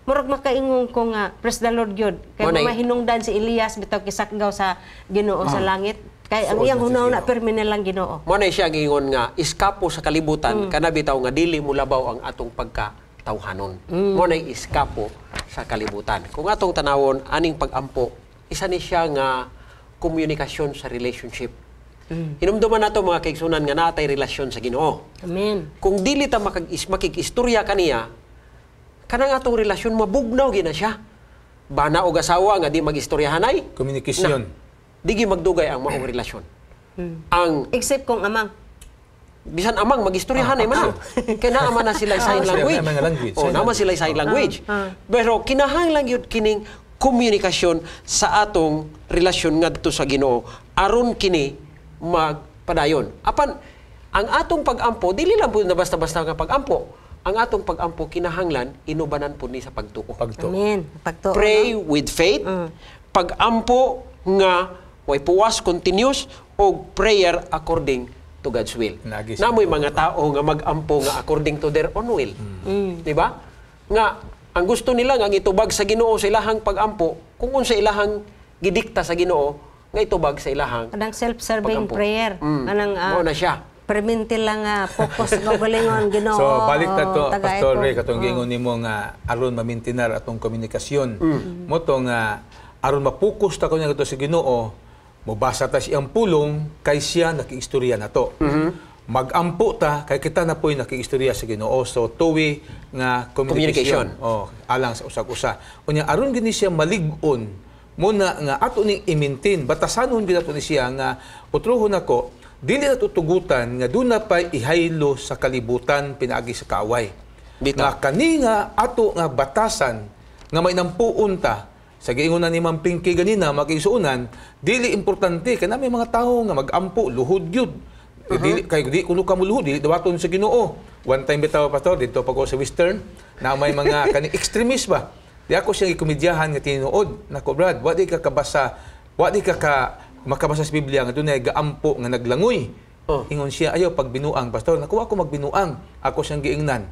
murag makaingon ko nga, praise the Lord gyud. Kay Mo na- mahinungdan si Elias bitaw kisakgaw sa Ginoo sa langit. Kay ang iyang hunahuna permi na lang Ginoo. Mo na siya gingon nga iskapo sa kalibutan kana bitaw nga dili mo labaw ang atong pagkatawhanon. Mo na iskapo sa kalibutan. Kung atong tanawon aning pag-ampo, isa ni siya nga komunikasyon sa relationship. Mm. Hinumduman nato mga kaigsunan nga natay relasyon sa Ginoo. Amen. Kung dili ta makag-is makikistorya kaniya, kanang atong relasyon mabugnaw gina siya. Bana og asawa nga di magistoryahanay. Komunikasyon. Digi magdugay ang maong relasyon. Hmm. Ang Except kung amang. bisan amang magistoryahanay man. Kaya naama na sila sign Sila language. naman nga language, Oh, sign naman language. sila sign language. Ah, ah. Pero kinahanglan gyud kining komunikasyon sa atong relasyon ngadto sa Ginoo aron kini magpadayon. Apan ang atong pag-ampo dili lang pud na basta-basta nga pag-ampo. Ang atong pag-ampo kinahanglan inubanan pud ni sa pagtuo. Pagto. Amen. Pagtuo. Pray with faith. Mm. Pag-ampo nga way puwas continuous o prayer according to God's will. Nagis- Namoy mga tao nga mag-ampo nga according to their own will. Mm. Di ba? Nga ang gusto nila nga itubag sa Ginoo sa ilahang pag-ampo kung unsa ilahang gidikta sa Ginoo nga itubag sa ilahang Kanang self-serving pag-ampo. prayer. Mm. Kanang ah, Mao na siya. perminti lang nga focus nga galingon Ginoo. So balik ta to tagay Pastor ko. Ray katong giingon nimo nga aron mamintinar atong komunikasyon. Mo to nga aron mapokus ta kunya kadto sa Ginoo, mobasa ta siyang pulong kay siya nakiistorya nato. Mag-ampo ta kay kita na po'y nakiistorya sa Ginoo. So tuwi nga Communication. communication. Oh, alang sa usag-usa. Unya aron gini siya malig-on muna nga ato ning i-maintain batasanon gid ato ni siya nga utrohon ako dili na tutugutan nga doon na pa ihaylo sa kalibutan pinaagi sa kaaway. Bitaw. Nga kani nga ato nga batasan nga may nampuon ta sa giingon ni Ma'am Pinky ganina makigsuunan dili importante kay na may mga tawo nga mag-ampo luhod gyud. Uh-huh. Dili kay di kuno ka mo luhod dili dawaton sa Ginoo. One time bitaw pastor dito pag ako sa Western na may mga kani extremist ba. Di ako siya ikomedyahan nga tinuod nako Brad, wa di ka kabasa, wa di ka ka makabasa sa Biblia nga dunay gaampo nga naglangoy. Oh. Ingon siya ayo pag binuang pastor, nakuha ko magbinuang. Ako siyang giingnan.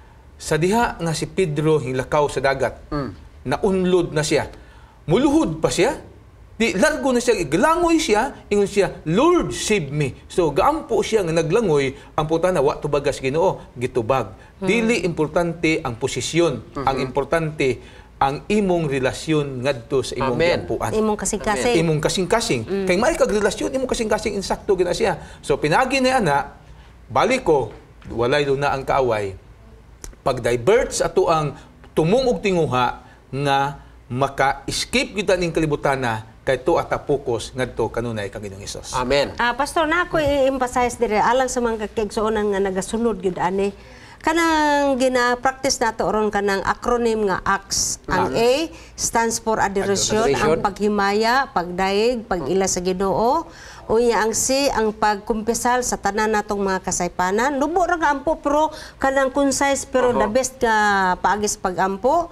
Sa diha nga si Pedro hilakaw sa dagat. Mm. Naunlod na siya. Muluhod pa siya. Di largo na siya, iglangoy siya, ingon siya, Lord, save me. So gaampo siya nga naglangoy, ang putana wa tubagas Ginoo, gitubag. Hmm. Dili importante ang posisyon, mm-hmm. ang importante ang imong relasyon ngadto sa imong Amen. giampuan. Imong kasing-kasing. Imong kasing-kasing. Mm. Kay may kag relasyon, imong kasing-kasing insakto gina siya. So pinagi ni ana, balik ko, walay do na ang kaaway. Pag-divert sa ato ang tumong og tinguha nga maka-escape kita ning kalibutana kay to ata focus ngadto kanunay kang Ginoong Hesus. Amen. Ah, pastor, na ako i-emphasize dire alang sa mga kakigsuonan nga nagasunod gyud ani. Kanang gina-practice nato ron kanang acronym nga A C T. Ang A stands for adoration, Adoration. ang paghimaya, pagdaig, pag-ila sa Ginoo. Unya ang C ang pagkumpisal sa tanan natong mga kasaypanan. Lubo ra nga ampo pero kanang concise pero Uh-huh. the best nga paagis pag-ampo.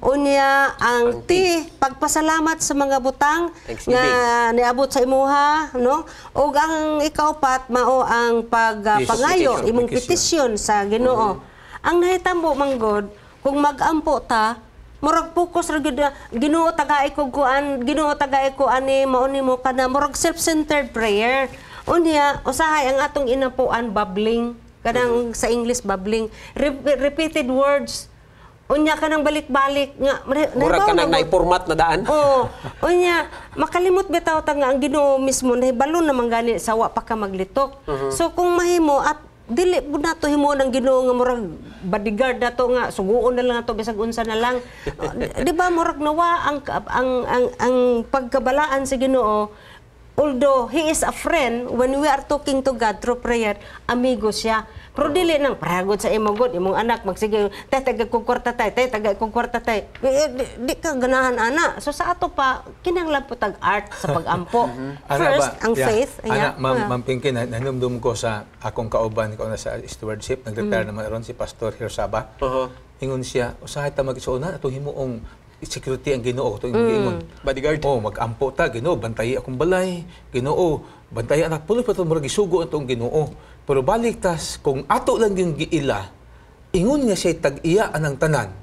Unya ang Ang T, pagpasalamat sa mga butang Thanksgiving. nga niabot sa imuha, no? O ang ikaupat mao ang pagpangayo, Petition. imong Petition. petisyon sa Ginoo. Ang nahitabo manggod kung mag-ampo ta, murag focus ra gyud na, Ginoo tagay ko kuan, Ginoo tagay ko ani mao nimo kana murag self-centered prayer. Unya usahay ang atong inapuan babbling, kanang sa English babbling, Re- repeated words. Unya ka nang balik-balik nga. Murag ka nang naipormat na daan. Oo. Unya, makalimot bitaw ta nga ang Ginoo mismo nahibalo naman gani sa wa pa ka maglitok. So kung mahimo at dili pud nato himo ng Ginoo nga murag bodyguard nato nga suguon na lang nato bisag unsa na lang. Di ba murag nawa ang ang ang, ang pagkabalaan sa Ginoo. Although he is a friend, when we are talking to God through prayer, amigo siya. Pero dili nang paragod sa imo god, imong anak magsige, tay tagay kog kwarta tay, tay tagay kog kwarta tay. Eh, Di, di ka ganahan ana. So sa ato pa kinahanglan po tag art sa pag-ampo. First, ang faith. Ana, ayan. Ma'am Ah. Ma'am Pinky, na- nanumdum ko sa akong kauban ko na sa stewardship, nag-retire naman ron si Pastor Hirsaba. Uh-huh. Ingon siya, usahay ta mag-isuunan ato himuong security ang Ginoo to imong giingon. Bodyguard. Oh, mag-ampo ta Ginoo, bantayi akong balay. Ginoo, bantayi anak pulo pa to murag isugo atong Ginoo. Pero balik tas kung ato lang yung giila, ingon nga siya tag-iya anang tanan. Mm-hmm.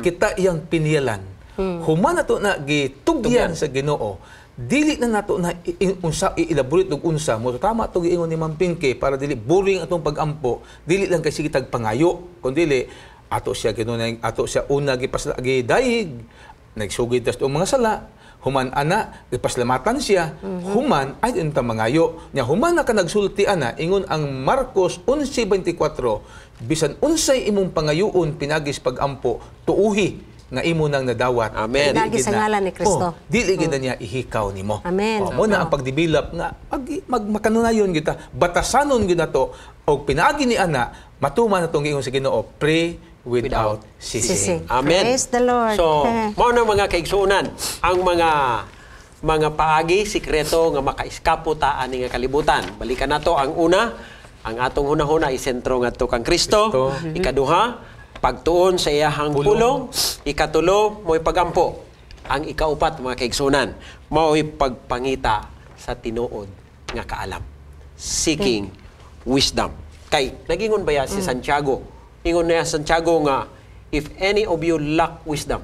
kita iyang piniyalan. Hmm. Human nato na gitugyan sa Ginoo. Dili na nato na unsa i-elaborate og unsa mo tama to giingon ni Ma'am Pinky para dili boring atong pagampo, dili lang kay sige tag pangayo, kundi ato siya kinunay ato siya una gipas gidayig, nagsugid tas og mga sala. Human ana, ipaslamatan siya, mm-hmm. human ay inta mangayo. Nya human na ka nagsulti ana, ingon ang Marcos eleven twenty-four, bisan unsay imong pangayoon pinagis pagampo, tuuhi nga imo nang nadawat. Amen. Pinagis sa ngalan ni Kristo. Oh, dili gid niya ihikaw nimo. Amen. Oh, mo na ang pagdevelop nga mag, mag makanunayon kita, batasanon gyud nato og pinaagi ni ana, matuman natong ingon sa Ginoo, pray without ceasing. Amen. Praise the Lord. So, mao na mga kaigsuonan, ang mga mga paagi sikreto nga makaiskapo ta ani nga kalibutan. Balikan nato ang una, ang atong hunahuna isentro ngadto kang Kristo. Kristo. Ikaduha, pagtuon sa iyahang pulong. pulong. Ikatulo, mo'y pagampo. Ang ikaupat mga kaigsuonan, mo'y pagpangita sa tinuod nga kaalam. Seeking wisdom. Kay nagingon ba ya si Santiago? Ingon na Santiago nga, if any of you lack wisdom,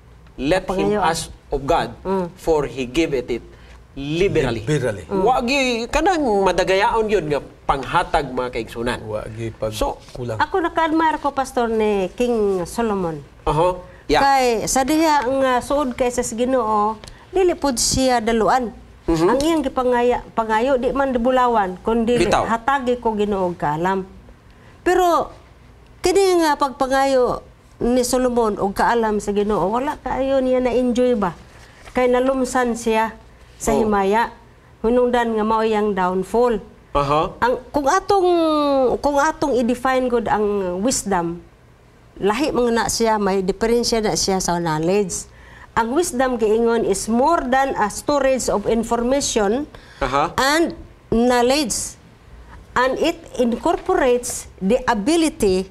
let him ask of God, mm. for He giveth it liberally. Liberally. Mm. Wagi, kanang madagayaon yun nga panghatag mga kaigsunan. Wagi pag so, kulang. Ako naka-admire ko, Pastor, ni King Solomon. Uh-huh. Yeah. Kay, sa diha nga suod kay sa Ginoo, dili pud siya daluan. Mm-hmm. Ang iyang gipangaya, pangayo, di man dibulawan, kundi hatagi ko Ginoo kaalam. Pero, kini nga pagpangayo ni Solomon og kaalam sa Ginoo, wala kaayo niya na enjoy ba? Kay nalumsan siya sa oh. himaya. Hunungdan nga mao yang downfall. Uh-huh. Ang kung atong kung atong i-define gud ang wisdom, lahi mga na siya, may diferensya na siya sa knowledge. Ang wisdom giingon is more than a storage of information uh-huh. and knowledge. And it incorporates the ability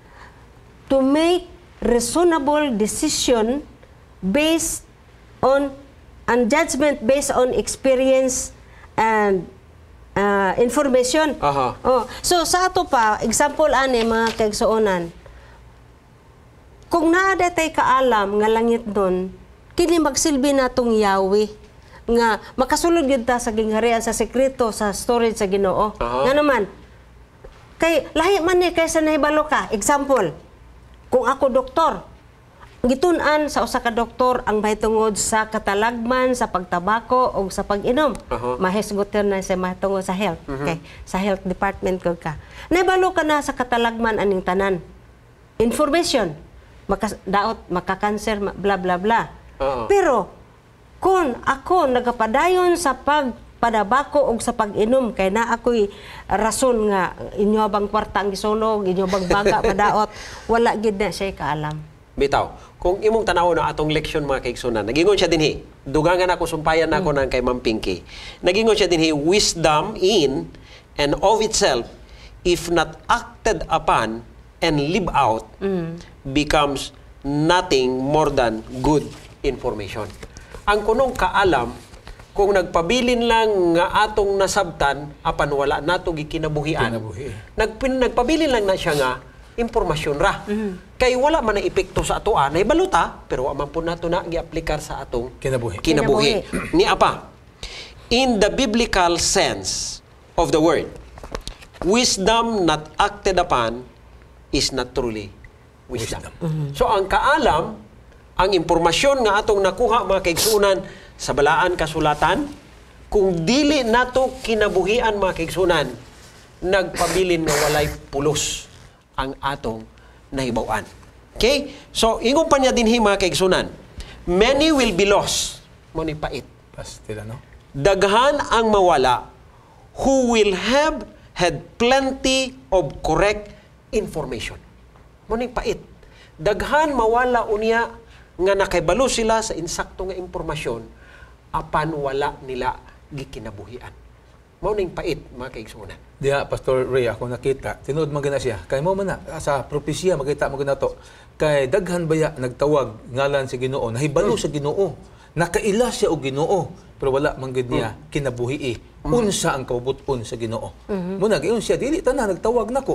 to make reasonable decision based on and judgment based on experience and uh, information. Uh-huh. Oh, so sa ato pa, example ani mga kaigsuonan. Kung naada tay kaalam nga langit doon, kini magsilbi natong Yahweh nga makasulod gyud ta sa gingharian sa sekreto sa storage sa Ginoo. Uh-huh. Nga naman kay lahi man ni kaysa nahibalo ka. Example, kung ako doktor, gitun-an sa usa ka doktor ang mahitungod sa katalagman, sa pagtabako o sa pag-inom. Uh-huh. Mahisgutin na sa mahitungod sa health. Uh-huh. Okay? Sa health department ko ka. Naibalo ka na sa katalagman aning tanan. Information. Maka, daot, makakanser, bla bla bla. Uh-huh. Pero, kung ako nagapadayon sa pag padabako og sa pag-inom kay na ako'y rason nga inyo bang kwarta ang gisunog, inyo bang baga padaot, wala gid na siya kaalam. Bitaw, kung imong tanaw na atong leksyon mga kaigsunan, nagingon siya dinhi, dugangan ako sumpayan nako mm. ng kay Ma'am Pinky. Nagingon siya dinhi, wisdom in and of itself, if not acted upon and live out, mm. becomes nothing more than good information. Ang kunong kaalam, kung nagpabilin lang nga atong nasabtan, apan wala nato gikinabuhian. Kinabuhi. Nagpin, nagpabilin lang na siya nga, impormasyon ra. Mm-hmm. Kay wala man na epekto sa ato, ah, naibaluta, pero aman po nato na gi-aplikar sa atong kinabuhi. kinabuhi. kinabuhi. Ni apa? In the biblical sense of the word, wisdom not acted upon is not truly wisdom. wisdom. Mm-hmm. So ang kaalam, ang impormasyon nga atong nakuha mga kaigsunan sa balaan kasulatan, kung dili nato kinabuhian mga kaigsunan, nagpabilin nga walay pulos ang atong nahibaw-an. Okay? So, ingon pa niya dinhi mga kaigsunan, many will be lost. Mani pait. Pastila, no? Daghan ang mawala who will have had plenty of correct information. Mani pait. Daghan mawala unya nga nakaibalo sila sa insakto nga impormasyon apan wala nila gikinabuhian. Mao ning pait mga kaigsunan. Diya, Pastor Ray, ako nakita, tinuod man gina siya. Kay mo man na, sa propesya, makita mo gina to. Kay daghan baya nagtawag ngalan sa Ginoo, nahibalo mm. sa Ginoo. Nakaila siya og Ginoo, pero wala man gid niya mm. kinabuhi. Mm. Unsa ang kaubuton sa Ginoo. Mm-hmm. Muna gayon siya dili tanan nagtawag nako.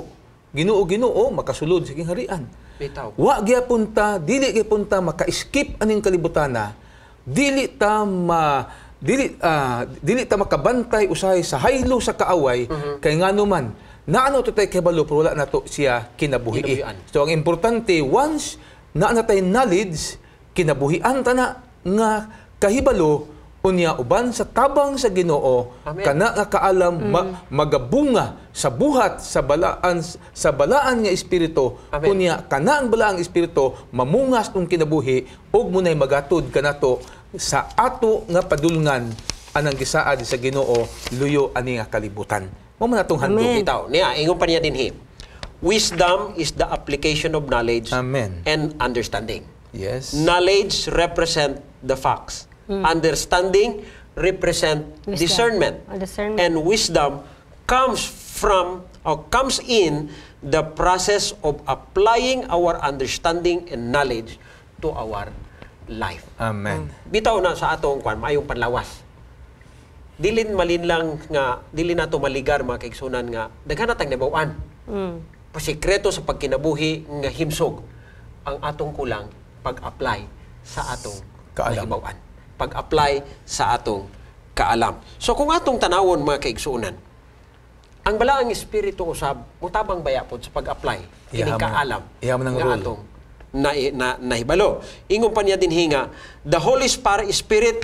Ginoo-Ginoo makasulod sa king harian. Bitaw. Wa gyapon ta, dili gyapon ta maka-skip aning kalibutana. Dili ta ma dili ah, dili ta makabantay usahay sa haylo sa kaaway kay ngano man naano to tay kabalo pero wala nato siya kinabuhi. Kinabuhian. So ang importante once na natay knowledge kinabuhian ta na nga kahibalo unya uban sa tabang sa Ginoo Amen. kana nga kaalam ma- magabunga sa buhat sa balaan sa balaan nga espiritu Amen. unya kana ang balaang espiritu mamungas ung kinabuhi ug munay magatod kanato sa ato nga padulngan anang gisaad sa Ginoo luyo ani nga kalibutan. Mao man atong handog. Amen. Bitaw. Niya, ingon pa niya dinhi. Wisdom is the application of knowledge Amen. and understanding. Yes. Knowledge represent the facts. Understanding represent Wisdom. discernment. Oh, discernment. And wisdom comes from or comes in the process of applying our understanding and knowledge to our life. Amen. Bitaw na sa atong kwan maayong panlawas. Dilin malin lang nga dili nato maligar mga kaigsunan nga daghan natang nabaw-an. Mm. Pasikreto sa pagkinabuhi nga himsog ang atong kulang pag-apply sa atong Kaalam. nahibaw-an. Pag-apply sa atong kaalam. So kung atong tanawon mga kaigsunan, ang balaang espiritu usab mutabang bayapod sa pag-apply kini Iyaman- kaalam iyaman ang nga role. atong na, na nahibalo. Ingon pa niya din hinga, the Holy Spirit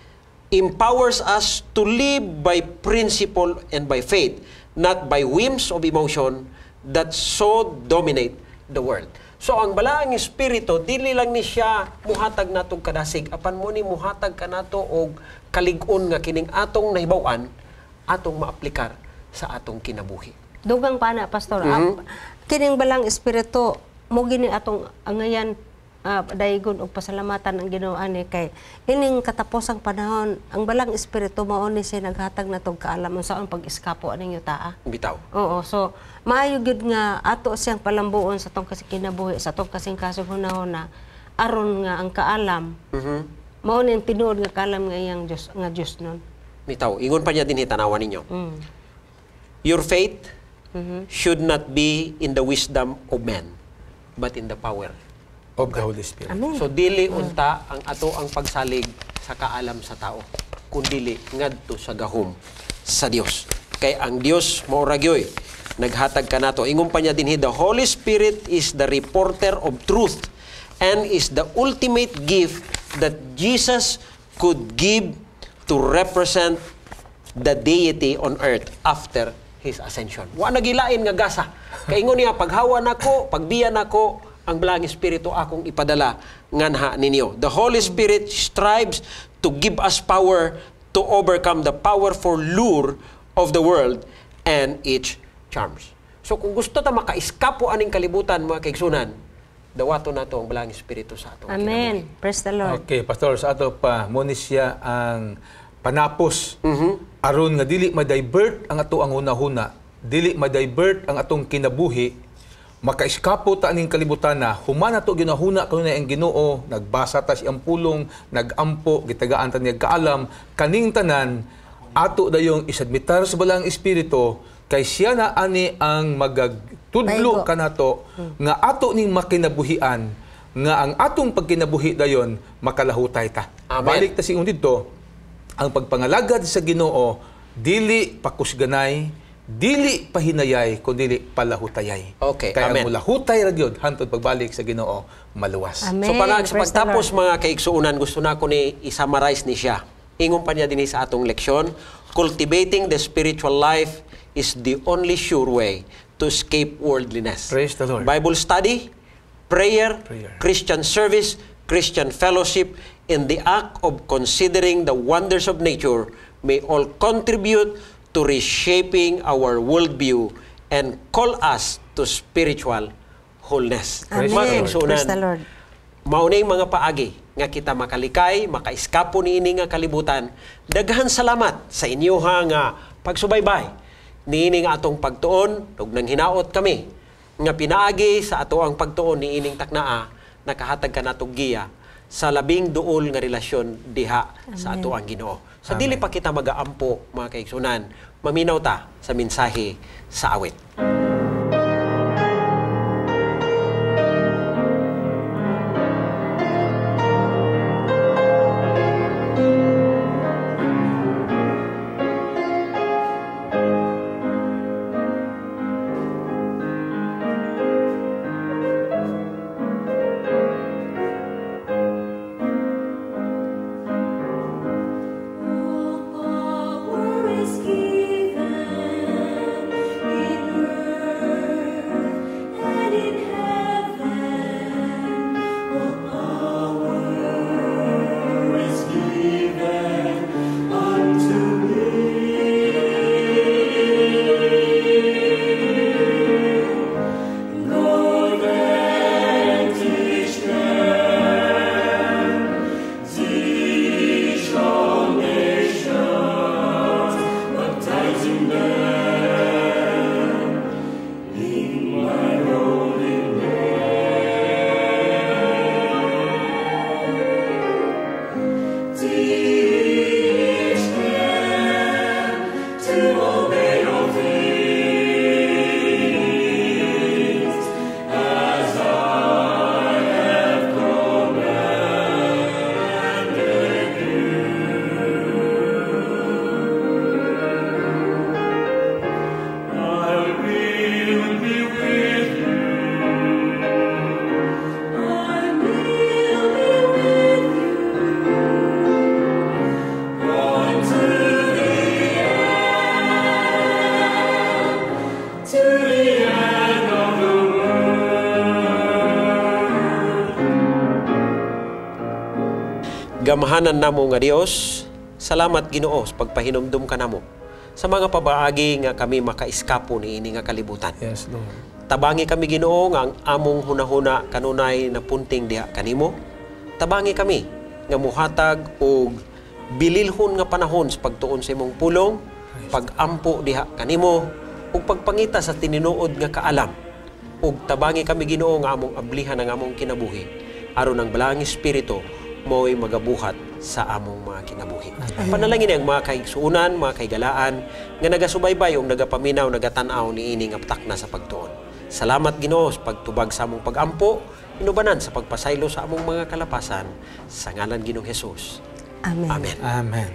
empowers us to live by principle and by faith, not by whims of emotion that so dominate the world. So ang balaang espiritu dili lang ni siya muhatag natong kadasig apan mo ni muhatag kanato og kalig-on nga kining atong nahibaw-an atong maaplikar sa atong kinabuhi. Dugang pa na, Pastor. Mhm. Ah, kining balang espiritu, mo gini atong angayan uh, daygon og pasalamatan ang Ginoo ani kay ining katapusang panahon ang balang espiritu mao ni siya naghatag natong kaalam unsaon pag-eskapo aning yuta. Bitaw. Oo, so maayo gyud nga ato siyang palambuon sa tong kasi kinabuhi sa tong kasing kasuguna-huna aron nga ang kaalam Mhm. mao ni ang tinuod nga kaalam nga iyang Dios nga Dios nun. Bitaw, ingon pa niya din hitanawan ninyo. Mm. Your faith Mhm. should not be in the wisdom of man, but in the power. Of the Holy Spirit. Amen. So dili unta ang ato ang pagsalig sa kaalam sa tao, kundi ngadto sa gahom sa Dios. Kay ang Dios mao ra gyoy naghatag kanato. Ingon pa niya dinhi, the Holy Spirit is the reporter of truth and is the ultimate gift that Jesus could give to represent the deity on earth after His ascension. Wa nagilain nga gasa. Kay ingon niya, paghawa nako, pagbiya nako, ang Balang Espiritu akong ipadala nganha ninyo. The Holy Spirit strives to give us power to overcome the powerful lure of the world and its charms. So kung gusto ta maka-eskapo aning kalibutan mga kaigsunan, dawato nato ang Balang Espiritu sa ato. Amen. Praise the Lord. Okay, Pastor, sa ato pa, muna siya ang panapos. Mhm. Aron nga dili ma-divert ang ato ang hunahuna, dili ma-divert ang atong kinabuhi, maka-eskapo ta aning kalibutan na, humana to ginahuna kanunay ang Ginoo, nagbasa ta siyang pulong, nagampo, gitagaan ta niya kaalam, kaning tanan, ato dayong isadmitar sa Balang Espiritu, kay siya na ani ang magagtudlo Paigo. kanato, nga ato ning makinabuhian, nga ang atong pagkinabuhi dayon, makalahutay ta. Amen. Balik ta siung dito, ang pagpangalagad sa Ginoo dili pakusganay, dili pahinayay, kundi palahutayay. Okay, Kaya amen. ang mulahutay ra gyud hantod pagbalik sa Ginoo maluwas. Amen. So panag sa Praise the pagtapos Lord. mga kaigsuunan, gusto na ko ni i-summarize ni siya. Ingon pa niya din sa atong leksyon, cultivating the spiritual life is the only sure way to escape worldliness. Praise the Lord. Bible study, prayer, Prayer. Christian service, Christian fellowship, in the act of considering the wonders of nature may all contribute to reshaping our worldview and call us to spiritual wholeness. Amen. Mga kaigsuunan, Praise the Lord. maunay mga paagi nga kita makalikay, makaiskapo niini nga kalibutan. Daghan salamat sa inyo ha nga pagsubaybay. Niini nga atong pagtuon, ug nang hinaot kami nga pinaagi sa ato ang pagtuon niining taknaa, nakahatag ka natong giya sa labing duol nga relasyon diha sa ato ang Ginoo. Sa dili pa kita magaampo mga kaigsunan, maminaw ta sa mensahe sa awit. Gamahanan namo nga Dios, salamat Ginoo sa pagpahinumdum ka namo sa mga pabaagi nga kami makaiskapo niini nga kalibutan. Yes, Lord. Tabangi kami Ginoo nga ang among hunahuna kanunay na punting diha kanimo. Tabangi kami nga muhatag og bililhon nga panahon sa pagtuon sa imong pulong, pagampo diha kanimo ug pagpangita sa tininuod nga kaalam. Ug tabangi kami Ginoo nga among ablihan ang among kinabuhi aron ang balaang espiritu mo'y magabuhat sa among mga kinabuhi. Panalangin ang mga kaigsuunan, mga kaigalaan, nga nagasubaybay o nagapaminaw, nagatanaw ni ini nga takna sa pagtuon. Salamat Ginoo sa pagtubag sa among pagampo, inubanan sa pagpasaylo sa among mga kalapasan, sa ngalan Ginoong Hesus. Amen. Amen. Amen.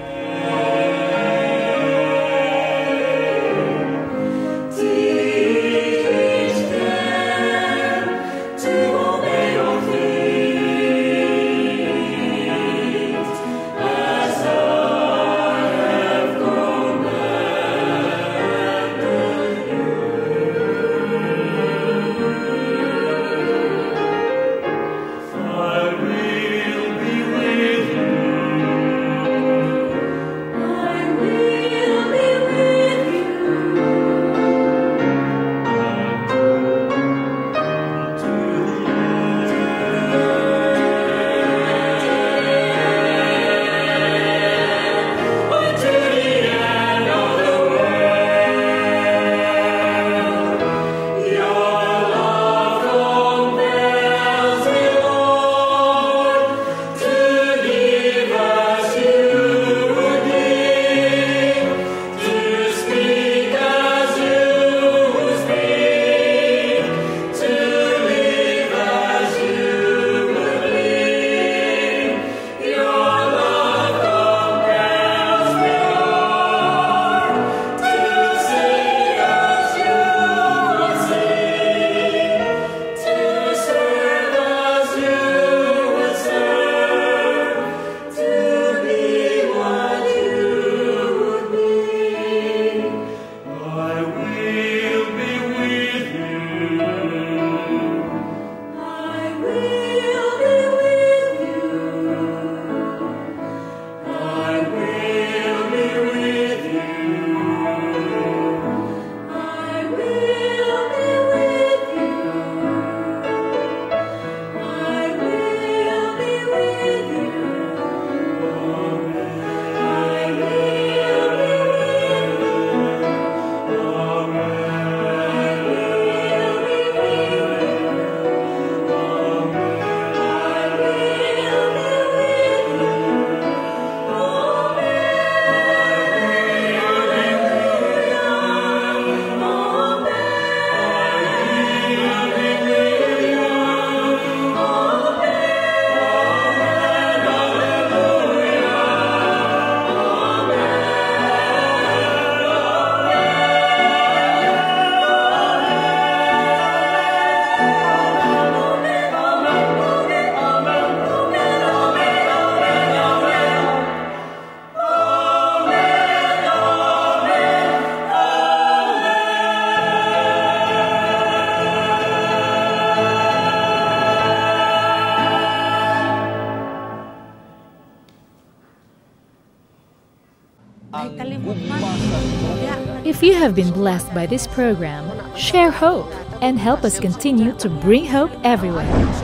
If you have been blessed by this program, share hope and help us continue to bring hope everywhere.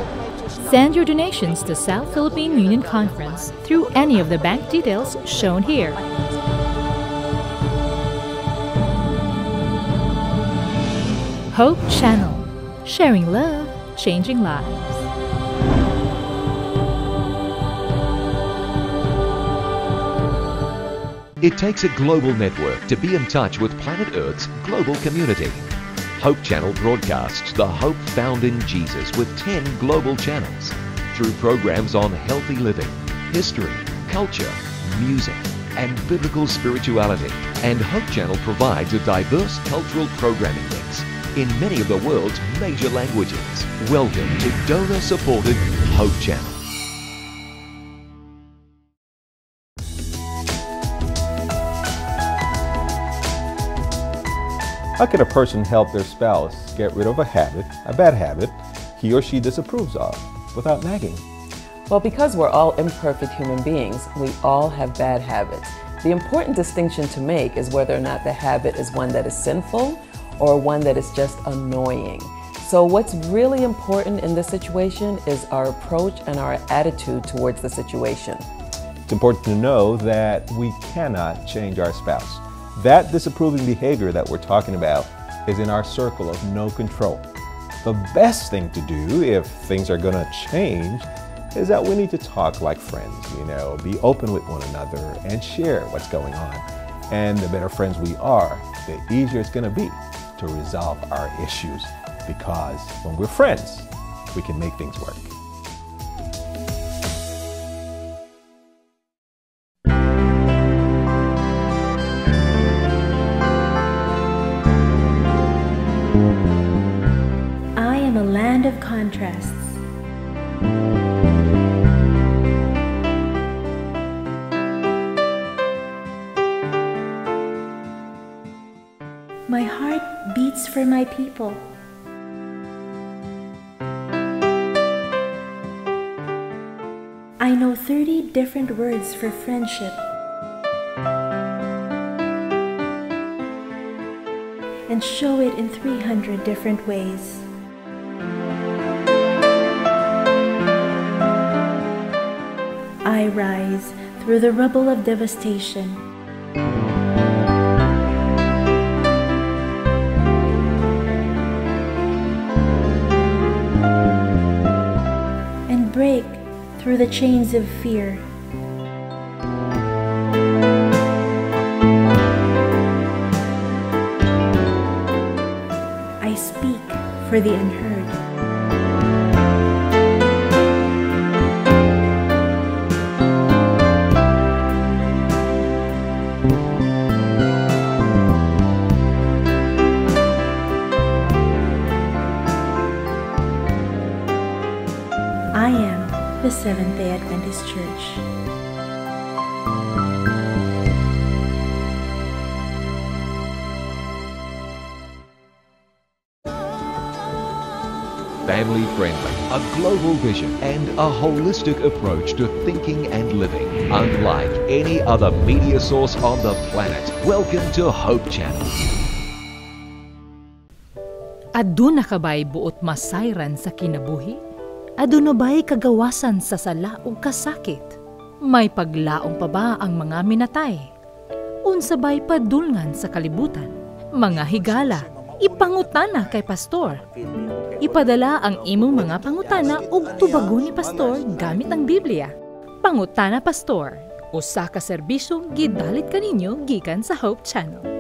Send your donations to South Philippine Union Conference through any of the bank details shown here. Hope Channel, sharing love, changing lives. It takes a global network to be in touch with planet Earth's global community. Hope Channel broadcasts the hope found in Jesus with ten global channels through programs on healthy living, history, culture, music, and biblical spirituality. And Hope Channel provides a diverse cultural programming mix in many of the world's major languages. Welcome to donor-supported Hope Channel. How can a person help their spouse get rid of a habit, a bad habit, he or she disapproves of, without nagging? Well, because we're all imperfect human beings, we all have bad habits. The important distinction to make is whether or not the habit is one that is sinful or one that is just annoying. So what's really important in this situation is our approach and our attitude towards the situation. It's important to know that we cannot change our spouse. That disapproving behavior that we're talking about is in our circle of no control. The best thing to do if things are going to change is that we need to talk like friends, you know, be open with one another and share what's going on. And the better friends we are, the easier it's going to be to resolve our issues, because when we're friends, we can make things work. I am a land of contrasts. My heart beats for my people. I know thirty different words for friendship. And show it in three hundred different ways. I rise through the rubble of devastation. And break through the chains of fear. I speak for the unheard. I am the Seventh-day Adventist Church. Family friendly, a global vision, and a holistic approach to thinking and living, unlike any other media source on the planet. Welcome to Hope Channel. Aduna ka ba'y buot masayran sa kinabuhi? Aduna ba'y kagawasan sa sala o kasakit? May paglaong pa ba ang mga minatay? Unsa ba'y padulngan sa kalibutan? Mga higala, ipangutana kay pastor. Ipadala ang imong mga pangutana ug tubagon ni pastor gamit ang Biblia. Pangutana Pastor, usa ka serbisyo gidalit kaninyo gikan sa Hope Channel.